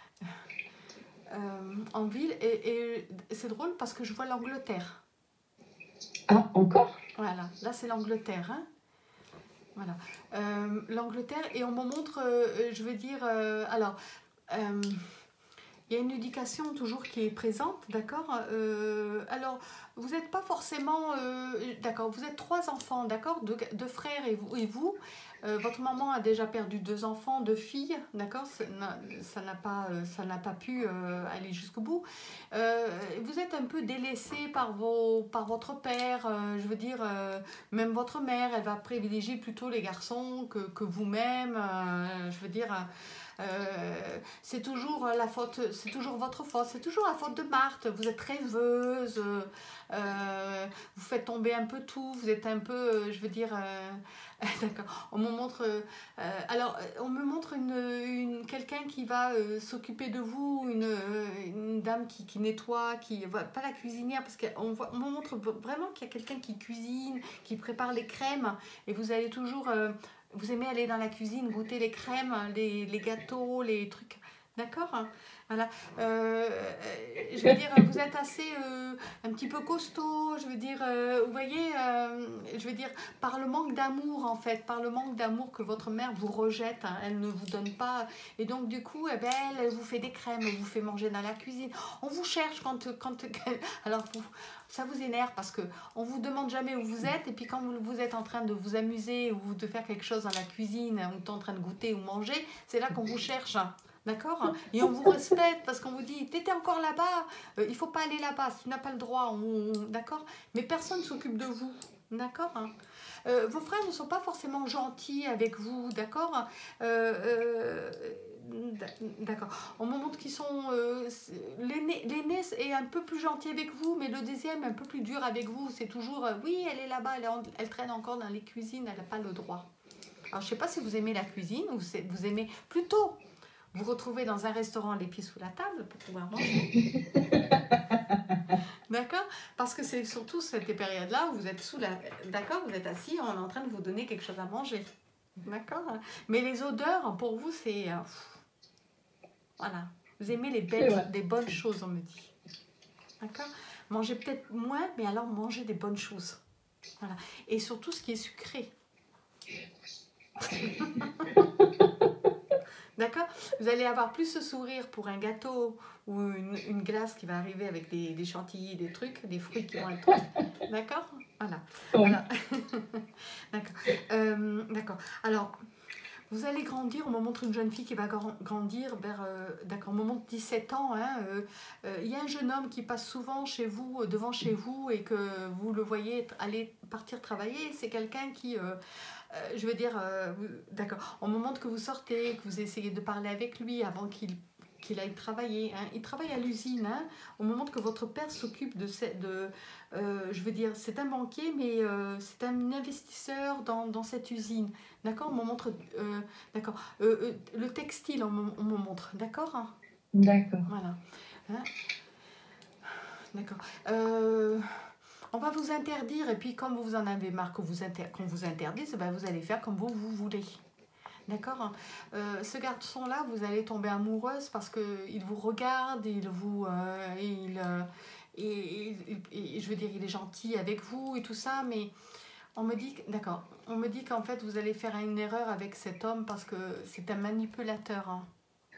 Et c'est drôle parce que je vois l'Angleterre. Ah, encore? Voilà, là c'est l'Angleterre, hein. Voilà, l'Angleterre, et on me montre, je veux dire, alors, il y a une éducation toujours qui est présente, d'accord. Alors, vous n'êtes pas forcément, d'accord, vous êtes 3 enfants, d'accord, deux frères et vous. Votre maman a déjà perdu 2 enfants, 2 filles, d'accord, ça n'a pas pu aller jusqu'au bout. Vous êtes un peu délaissé par votre père, je veux dire, même votre mère, elle va privilégier plutôt les garçons que vous-même, je veux dire... c'est toujours la faute, c'est toujours votre faute, c'est toujours la faute de Marthe. Vous êtes rêveuse, vous faites tomber un peu tout, vous êtes un peu, je veux dire, d'accord. On me montre, on me montre quelqu'un qui va s'occuper de vous, une dame qui nettoie, pas la cuisinière, parce qu'on me montre vraiment qu'il y a quelqu'un qui cuisine, qui prépare les crèmes, et vous allez toujours vous aimez aller dans la cuisine, goûter les crèmes, les gâteaux, les trucs. D'accord. Voilà. Je veux dire, vous êtes assez un petit peu costaud, je veux dire, vous voyez, je veux dire, par le manque d'amour en fait, par le manque d'amour que votre mère vous rejette, hein, elle ne vous donne pas, et donc du coup, eh ben, elle vous fait des crèmes, elle vous fait manger dans la cuisine. On vous cherche alors ça vous énerve parce que on vous demande jamais où vous êtes, et puis quand vous êtes en train de vous amuser ou de faire quelque chose dans la cuisine, ou en train de goûter ou manger, c'est là qu'on vous cherche. D'accord. Et on vous respecte parce qu'on vous dit, t'étais encore là-bas, il faut pas aller là-bas, tu n'as pas le droit, d'accord. Mais personne ne s'occupe de vous, d'accord. Vos frères ne sont pas forcément gentils avec vous, d'accord. D'accord. On me montre qu'ils sont... l'aîné est un peu plus gentil avec vous, mais le deuxième est un peu plus dur avec vous. C'est toujours, oui, elle est là-bas, elle traîne encore dans les cuisines, elle n'a pas le droit. Alors, je ne sais pas si vous aimez la cuisine ou vous aimez plutôt vous retrouver dans un restaurant les pieds sous la table pour pouvoir manger. D'accord. Parce que c'est surtout cette période-là où vous êtes d'accord, vous êtes assis, on est en train de vous donner quelque chose à manger. D'accord. Mais les odeurs, pour vous, c'est... voilà. Vous aimez des bonnes choses, on me dit. D'accord. Mangez peut-être moins, mais alors mangez des bonnes choses. Voilà. Et surtout ce qui est sucré. D'accord? Vous allez avoir plus ce sourire pour un gâteau ou une glace qui va arriver avec des chantilly, des trucs, des fruits qui vont être prêts. D'accord? Voilà. Oui. Alors, d'accord. D'accord. Alors, vous allez grandir, on me montre une jeune fille qui va grandir vers, d'accord, on me montre 17 ans. Hein, il y a un jeune homme qui passe souvent chez vous, devant chez vous, et que vous le voyez aller partir travailler. C'est quelqu'un qui, je veux dire, d'accord, on me montre que vous sortez, que vous essayez de parler avec lui avant qu'il aille travailler. Hein. Il travaille à l'usine. Hein. On me montre que votre père s'occupe je veux dire, c'est un banquier, mais c'est un investisseur dans cette usine. D'accord, on me montre, d'accord, le textile, on me montre. D'accord, hein. D'accord. Voilà. Hein. D'accord. On va vous interdire, et puis comme vous en avez marre qu'on vous interdise, ben vous allez faire comme vous voulez. D'accord. Ce garçon-là, vous allez tomber amoureuse parce qu'il vous regarde, et je veux dire, il est gentil avec vous et tout ça, mais d'accord, on me dit qu'en fait, vous allez faire une erreur avec cet homme parce que c'est un manipulateur. Hein.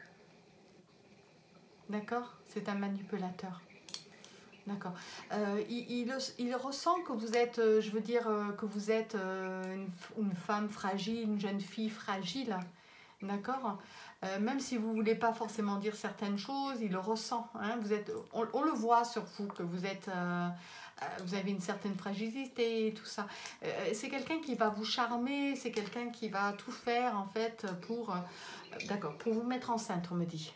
D'accord? C'est un manipulateur. D'accord. Il ressent que vous êtes, je veux dire, que vous êtes une femme fragile, une jeune fille fragile. D'accord. Même si vous ne voulez pas forcément dire certaines choses, il le ressent. Hein. On le voit sur vous, que vous avez une certaine fragilité et tout ça. C'est quelqu'un qui va vous charmer, c'est quelqu'un qui va tout faire en fait d'accord, pour vous mettre enceinte, on me dit.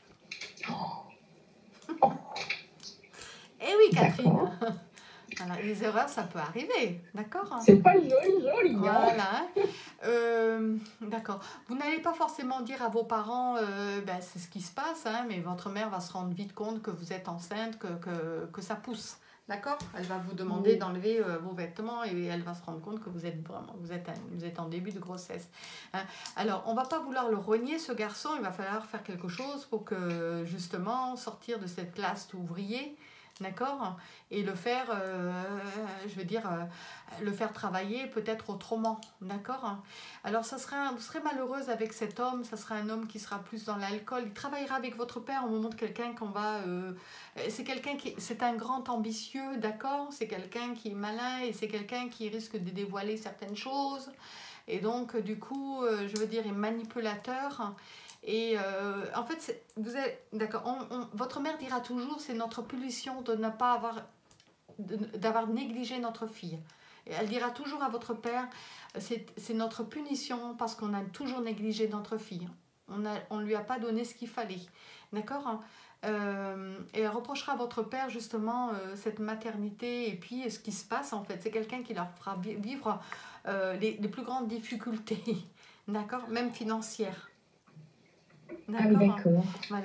Eh oui, Catherine. Voilà, les erreurs, ça peut arriver, d'accord? C'est pas joli, voilà. D'accord. Vous n'allez pas forcément dire à vos parents, c'est ce qui se passe, hein, mais votre mère va se rendre vite compte que vous êtes enceinte, que ça pousse. D'accord? Elle va vous demander d'enlever vos vêtements et elle va se rendre compte que vous êtes en début de grossesse. Hein? Alors, on ne va pas vouloir le renier, ce garçon. Il va falloir faire quelque chose pour que, justement, sortir de cette classe d'ouvrier. D'accord? Et le faire, je veux dire, le faire travailler peut-être autrement. D'accord? Alors, vous serez malheureuse avec cet homme, ça sera un homme qui sera plus dans l'alcool. Il travaillera avec votre père, on vous montre quelqu'un qu'on va... c'est un grand ambitieux, d'accord? C'est quelqu'un qui est malin et c'est quelqu'un qui risque de dévoiler certaines choses. Et donc, du coup, je veux dire, est manipulateur. Et en fait, d'accord, votre mère dira toujours, c'est notre punition de ne pas d'avoir négligé notre fille. Et elle dira toujours à votre père, c'est notre punition parce qu'on a toujours négligé notre fille. On ne lui a pas donné ce qu'il fallait. D'accord? Et elle reprochera à votre père justement cette maternité et puis ce qui se passe en fait. C'est quelqu'un qui leur fera vivre les plus grandes difficultés. D'accord? Même financières. D'accord. D'accord. Voilà.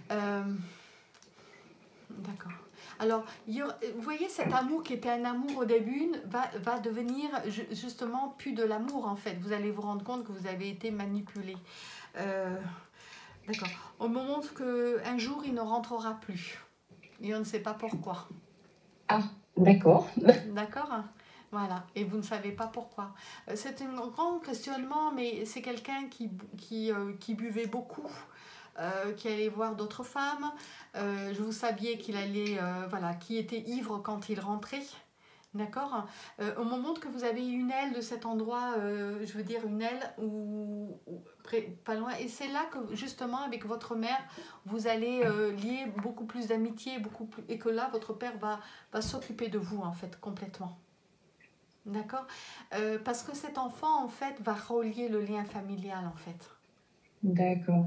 D'accord. Alors, vous voyez, cet amour qui était un amour au début va devenir justement plus de l'amour en fait. Vous allez vous rendre compte que vous avez été manipulé. D'accord. On me montre qu'un jour, il ne rentrera plus. Et on ne sait pas pourquoi. Ah, d'accord. D'accord. Voilà, et vous ne savez pas pourquoi. C'est un grand questionnement, mais c'est quelqu'un qui buvait beaucoup, qui allait voir d'autres femmes. Vous saviez qu'il allait, qui était ivre quand il rentrait. D'accord. On me montre que vous avez une aile de cet endroit, je veux dire une aile pas loin. Et c'est là que justement avec votre mère, vous allez lier beaucoup plus d'amitié, et que là votre père va s'occuper de vous en fait complètement. D'accord. Parce que cet enfant en fait va relier le lien familial en fait. D'accord.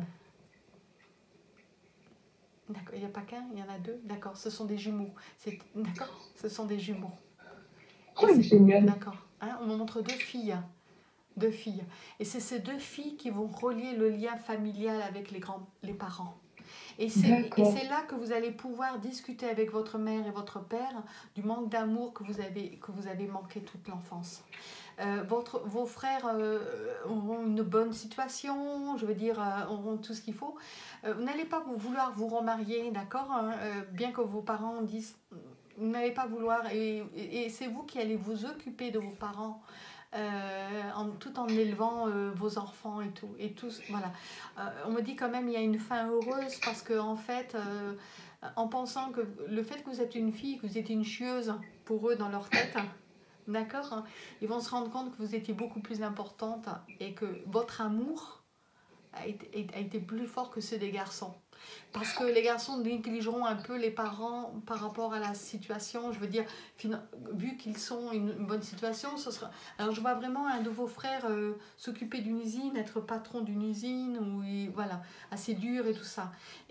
D'accord, il n'y a pas qu'un, il y en a deux. D'accord, ce sont des jumeaux. D'accord, ce sont des jumeaux. Oh, génial. D'accord. Hein, on me montre deux filles. Deux filles. Et c'est ces deux filles qui vont relier le lien familial avec les parents. Et c'est là que vous allez pouvoir discuter avec votre mère et votre père du manque d'amour que vous avez manqué toute l'enfance. Vos frères auront une bonne situation, je veux dire, auront tout ce qu'il faut. Vous n'allez pas vouloir vous remarier, d'accord, hein, bien que vos parents disent, vous n'allez pas vouloir, et c'est vous qui allez vous occuper de vos parents tout en élevant vos enfants et tout. Et tous, voilà. On me dit quand même il y a une fin heureuse parce que en fait, en pensant que le fait que vous êtes une fille, que vous êtes une chieuse pour eux dans leur tête, d'accord, hein, ils vont se rendre compte que vous étiez beaucoup plus importante et que votre amour a été plus fort que ceux des garçons. Parce que les garçons négligeront un peu les parents par rapport à la situation. Je veux dire, vu qu'ils sont une bonne situation, ce sera... Alors je vois vraiment un de vos frères s'occuper d'une usine, être patron d'une usine, voilà, assez dur et tout ça.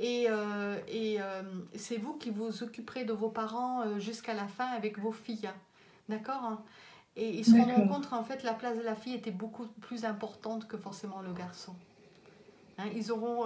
C'est vous qui vous occuperez de vos parents jusqu'à la fin avec vos filles. D'accord, hein. Et ils se rendront compte qu'en fait la place de la fille était beaucoup plus importante que forcément le garçon. Hein, ils auront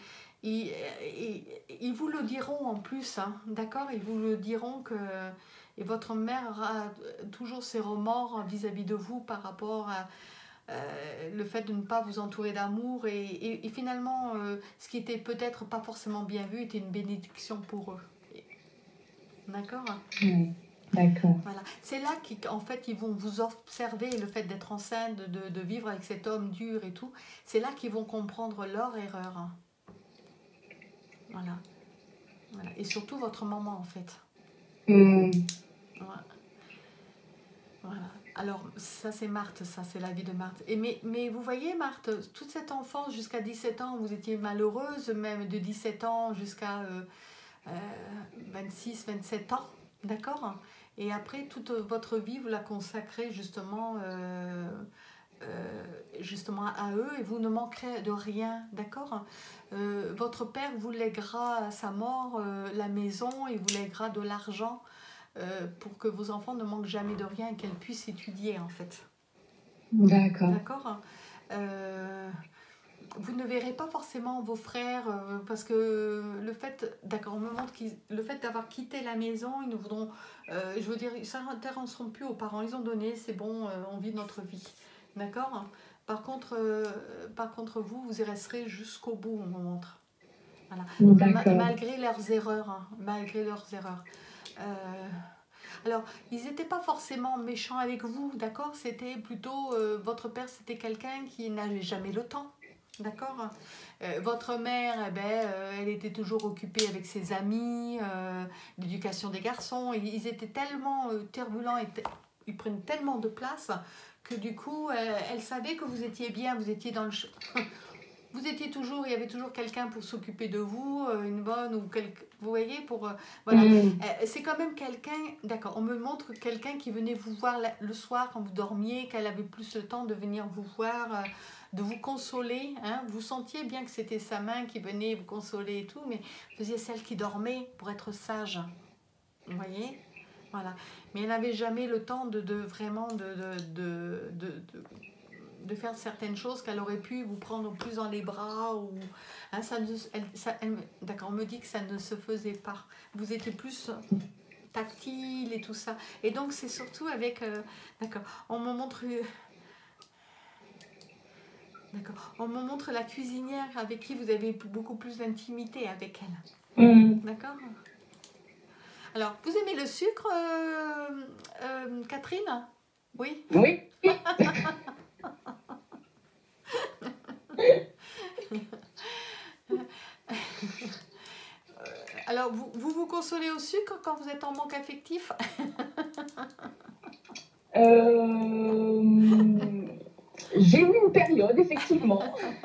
ils vous le diront en plus, hein, d'accord. Ils vous le diront que et votre mère aura toujours ses remords vis-à-vis de vous par rapport à le fait de ne pas vous entourer d'amour et finalement ce qui était peut-être pas forcément bien vu était une bénédiction pour eux. D'accord. D'accord. Voilà. C'est là qu'en fait ils vont vous observer le fait d'être enceinte, de vivre avec cet homme dur et tout. C'est là qu'ils vont comprendre leur erreur. Voilà. Voilà. Et surtout votre maman en fait. Voilà. Voilà. Alors ça c'est Marthe, ça c'est la vie de Marthe. Mais vous voyez Marthe, toute cette enfance jusqu'à 17 ans, vous étiez malheureuse, même de 17 ans jusqu'à 26, 27 ans, d'accord. Et après, toute votre vie, vous la consacrez justement à eux et vous ne manquerez de rien, d'accord. Votre père vous lèguera à sa mort la maison et vous lèguera de l'argent pour que vos enfants ne manquent jamais de rien et qu'elles puissent étudier en fait. D'accord. D'accord. Vous ne verrez pas forcément vos frères parce que le fait, d'accord, on me montre le fait d'avoir quitté la maison, ils nous voudront, je veux dire, ils ne s'intéresseront plus aux parents, ils ont donné, c'est bon, on vit notre vie, d'accord. Par contre, vous y resterez jusqu'au bout, on me montre. Voilà. Malgré leurs erreurs, hein, malgré leurs erreurs. Alors, ils n'étaient pas forcément méchants avec vous, d'accord. C'était plutôt, votre père, c'était quelqu'un qui n'avait jamais le temps. D'accord. Votre mère, elle était toujours occupée avec ses amis, l'éducation des garçons. Ils étaient tellement turbulents et ils prennent tellement de place que du coup, elle savait que vous étiez bien, vous étiez dans le... Vous étiez toujours, il y avait toujours quelqu'un pour s'occuper de vous, une bonne ou vous voyez, pour voilà. C'est quand même quelqu'un, d'accord. On me montre quelqu'un qui venait vous voir le soir quand vous dormiez, qu'elle avait plus le temps de venir vous voir, de vous consoler. Hein. Vous sentiez bien que c'était sa main qui venait vous consoler et tout, mais vous faisiez celle qui dormait pour être sage. Vous voyez, voilà. Mais elle n'avait jamais le temps de vraiment de faire certaines choses qu'elle aurait pu vous prendre plus dans les bras ou hein, d'accord, on me dit que ça ne se faisait pas. Vous étiez plus tactile et tout ça. Et donc c'est surtout avec d'accord, on me montre d'accord, on me montre la cuisinière avec qui vous avez beaucoup plus d'intimité avec elle. D'accord. Alors, vous aimez le sucre, Catherine? Oui. Oui. Alors, vous consolez au sucre quand vous êtes en manque affectif? J'ai eu une période, effectivement.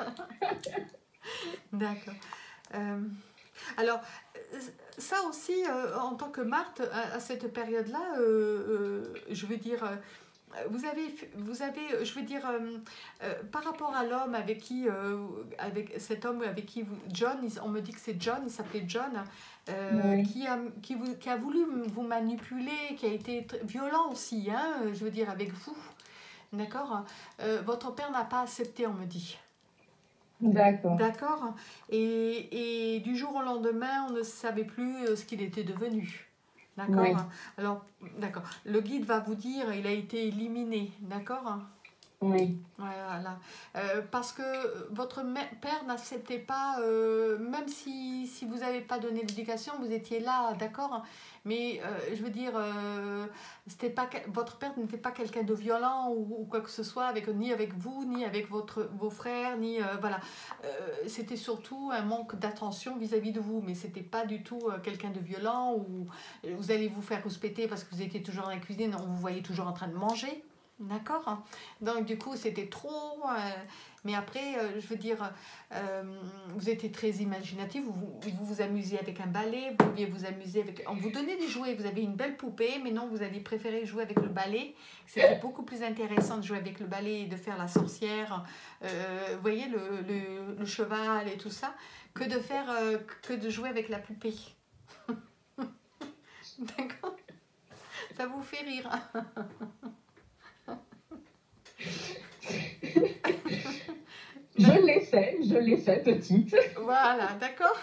D'accord. Alors, ça aussi, en tant que Marthe, à cette période-là, je veux dire... Vous avez, je veux dire, par rapport à l'homme avec qui, avec cet homme avec qui John, on me dit que c'est John, il s'appelait John, qui a voulu vous manipuler, qui a été violent aussi, hein, je veux dire, avec vous, d'accord. Votre père n'a pas accepté, on me dit. D'accord. D'accord. Et du jour au lendemain, on ne savait plus ce qu'il était devenu. D'accord. Oui. Alors, d'accord. Le guide va vous dire, il a été éliminé. D'accord. Oui. Voilà. Parce que votre père n'acceptait pas, même si vous n'avez pas donné d'éducation, vous étiez là, d'accord? Mais je veux dire, c'était pas, votre père n'était pas quelqu'un de violent ou quoi que ce soit, ni avec vous, ni avec vos frères, ni voilà. C'était surtout un manque d'attention vis-à-vis de vous, mais c'était pas du tout quelqu'un de violent ou vous allez vous faire rouspéter parce que vous étiez toujours dans la cuisine, on vous voyait toujours en train de manger. D'accord. Donc du coup c'était trop, mais après je veux dire, vous étiez très imaginatif, vous amusiez avec un balai, vous pouviez vous amuser avec, on vous donnait des jouets, vous avez une belle poupée, mais non vous alliez préférer jouer avec le balai, c'était beaucoup plus intéressant de jouer avec le balai et de faire la sorcière, vous voyez le cheval et tout ça, que de faire, que de jouer avec la poupée. D'accord. Ça vous fait rire. Je l'ai fait petite. Voilà, d'accord.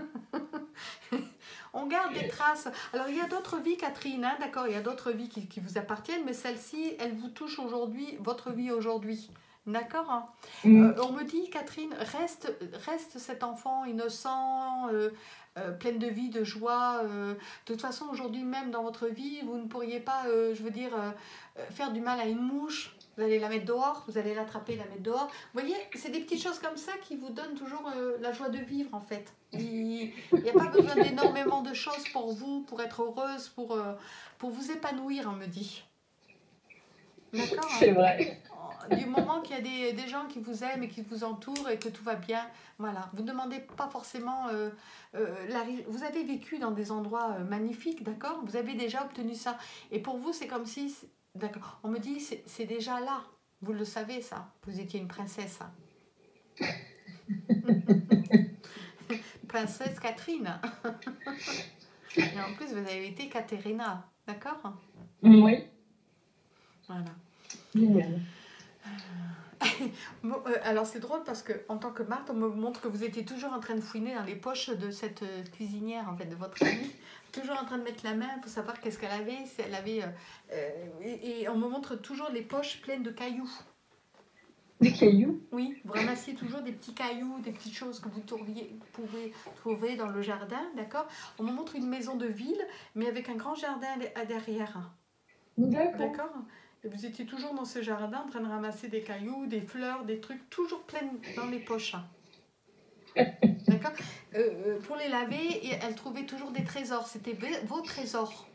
On garde des traces. Alors, il y a d'autres vies, Catherine, hein, d'accord, il y a d'autres vies qui vous appartiennent, mais celle-ci, elle vous touche aujourd'hui, votre vie aujourd'hui. D'accord, hein. On me dit, Catherine, reste cet enfant innocent, pleine de vie, de joie. De toute façon, aujourd'hui même dans votre vie, vous ne pourriez pas, je veux dire, faire du mal à une mouche. Vous allez la mettre dehors, vous allez l'attraper, la mettre dehors. Vous voyez, c'est des petites choses comme ça qui vous donnent toujours la joie de vivre, en fait. Il n'y a pas besoin d'énormément de choses pour vous, pour être heureuse, pour vous épanouir, on me dit. D'accord, hein. C'est vrai. Du moment qu'il y a des gens qui vous aiment et qui vous entourent et que tout va bien, voilà. Vous ne demandez pas forcément... vous avez vécu dans des endroits magnifiques, d'accord? Vous avez déjà obtenu ça. Et pour vous, c'est comme si... D'accord. On me dit, c'est déjà là. Vous le savez, ça. Vous étiez une princesse. Princesse Catherine. Et en plus, vous avez été Caterina. D'accord? Oui. Voilà. Génial. Bon, alors c'est drôle parce que en tant que Marthe, on me montre que vous étiez toujours en train de fouiner dans les poches de cette cuisinière, en fait, de votre amie, toujours en train de mettre la main pour savoir qu'est-ce qu'elle avait, si elle avait, et on me montre toujours les poches pleines de cailloux. Des cailloux? Oui, vous ramassiez toujours des petits cailloux, des petites choses que vous pouvez trouver dans le jardin, d'accord? On me montre une maison de ville, mais avec un grand jardin derrière. D'accord. D'accord. Et vous étiez toujours dans ce jardin en train de ramasser des cailloux, des fleurs, des trucs, toujours pleines dans les poches. D'accord. Pour les laver, elle trouvait toujours des trésors. C'était vos trésors.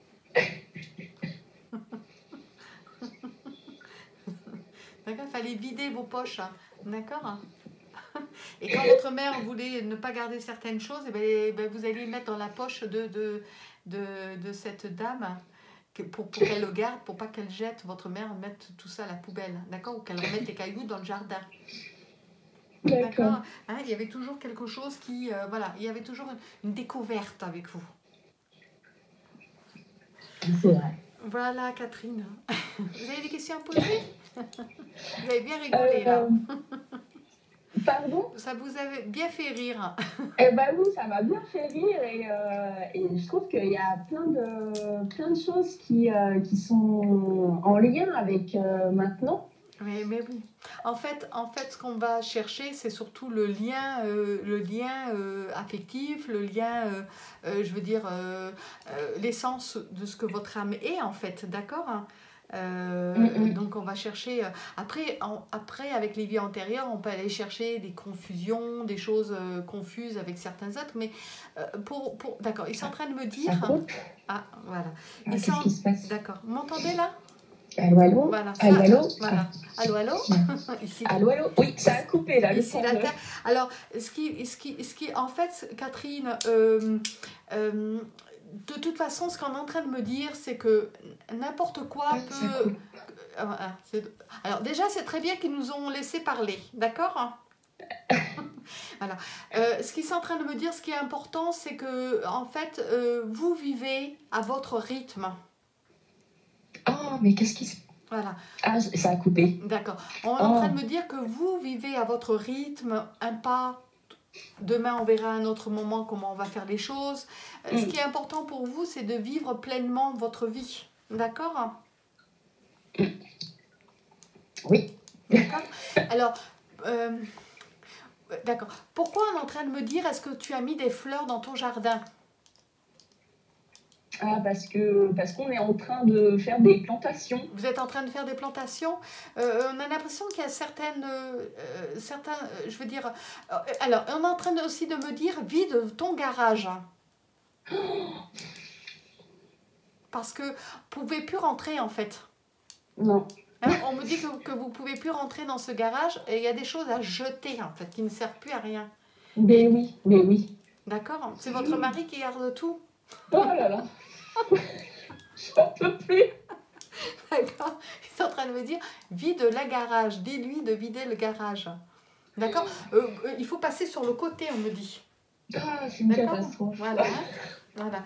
D'accord. Il fallait vider vos poches. D'accord. Et quand votre mère voulait ne pas garder certaines choses, eh ben, vous alliez mettre dans la poche de cette dame pour qu'elle le garde, pour pas qu'elle jette, votre mère mette tout ça à la poubelle, d'accord? Ou qu'elle remette les cailloux dans le jardin. D'accord. Hein, il y avait toujours quelque chose qui... voilà, il y avait toujours une découverte avec vous. C'est vrai. Voilà, Catherine. Vous avez des questions à poser? Vous avez bien rigolé, là. Pardon? Ça vous avait bien fait rire. Eh ben oui, ça m'a bien fait rire et je trouve qu'il y a plein de choses qui sont en lien avec maintenant. Mais oui. En fait, ce qu'on va chercher, c'est surtout le lien affectif, le lien, je veux dire, l'essence de ce que votre âme est, en fait, d'accord? Donc on va chercher après avec les vies antérieures on peut aller chercher des confusions, des choses confuses avec certains êtres, mais d'accord, ils sont en train de me dire voilà, qu'est-ce qui se passe? D'accord, vous m'entendez là? Allô? Voilà, allô? Voilà. Allô? Ici, allô? Oui, ça a coupé là. Ici la Terre. Alors, ce qui, en fait, Catherine, de toute façon, ce qu'on est en train de me dire, c'est que n'importe quoi peut... Alors déjà, c'est très bien qu'ils nous ont laissé parler, d'accord? Voilà. Ce qu'ils sont en train de me dire, ce qui est important, c'est que, en fait, vous vivez à votre rythme. Oh, mais qu'est-ce qui se... Voilà. Ah, ça a coupé. D'accord. On est en train de me dire que vous vivez à votre rythme, un pas... Demain, on verra à un autre moment comment on va faire les choses. Ce qui est important pour vous, c'est de vivre pleinement votre vie. D'accord? Oui. D'accord. Alors, euh, d'accord. Pourquoi on est en train de me dire, est-ce que tu as mis des fleurs dans ton jardin? Ah, parce qu'on est en train de faire des plantations. Vous êtes en train de faire des plantations. On a l'impression qu'il y a certains, je veux dire, alors, on est en train aussi de me dire, vide ton garage. Parce que vous ne pouvez plus rentrer, en fait. Non. Hein, on me dit que vous ne pouvez plus rentrer dans ce garage et il y a des choses à jeter, en fait, qui ne servent plus à rien. Mais oui, mais oui. D'accord? C'est votre mari qui garde tout? Oh là là. J'en peux plus. D'accord? Il est en train de me dire, vide la garage, dis-lui de vider le garage. D'accord? Il faut passer sur le côté, on me dit. Ah, c'est une D'accord? catastrophe. Voilà. Voilà.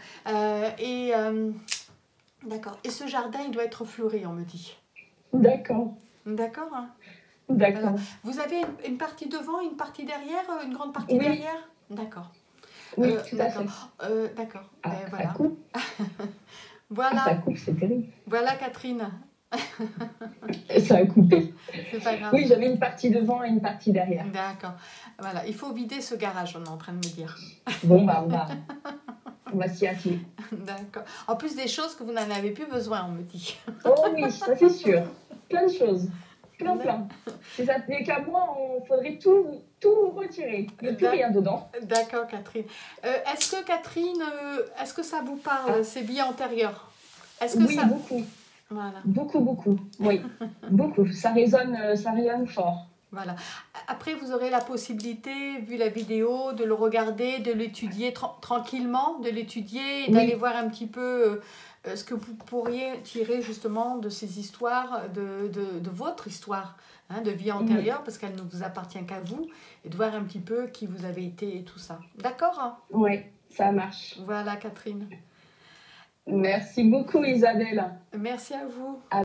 D'accord. Et ce jardin, il doit être fleuri, on me dit. D'accord. D'accord? Hein? D'accord. Voilà. Vous avez une partie devant, une partie derrière, une grande partie Oui. derrière? D'accord. Oui, tout à fait. D'accord. Ah, Ben, ça voilà. coupe. Voilà. Ça coupe, c'est terrible. Voilà, Catherine. Ça a coupé. C'est pas grave. Oui, j'avais une partie devant et une partie derrière. D'accord. Voilà. Il faut vider ce garage, on est en train de me dire. Bon, bah, on va s'y atteler. D'accord. En plus des choses que vous n'en avez plus besoin, on me dit. Oh oui, ça c'est sûr. Plein de choses. Plein. Si ça tenait qu'à moi, il faudrait tout retirer. Il n'y a plus rien dedans. D'accord, Catherine. Est-ce que, Catherine, est-ce que ça vous parle, ces vies antérieures? Est-ce que oui, ça... beaucoup. Voilà. Beaucoup. Oui, beaucoup. Ça résonne fort. Voilà. Après, vous aurez la possibilité, vu la vidéo, de le regarder, de l'étudier tranquillement, de l'étudier et d'aller voir un petit peu ce que vous pourriez tirer justement de ces histoires, de votre histoire, hein, de vie antérieure, parce qu'elle ne vous appartient qu'à vous, et de voir un petit peu qui vous avez été et tout ça. D'accord, hein? Oui, ça marche. Voilà, Catherine. Merci beaucoup, Isabelle. Merci à vous.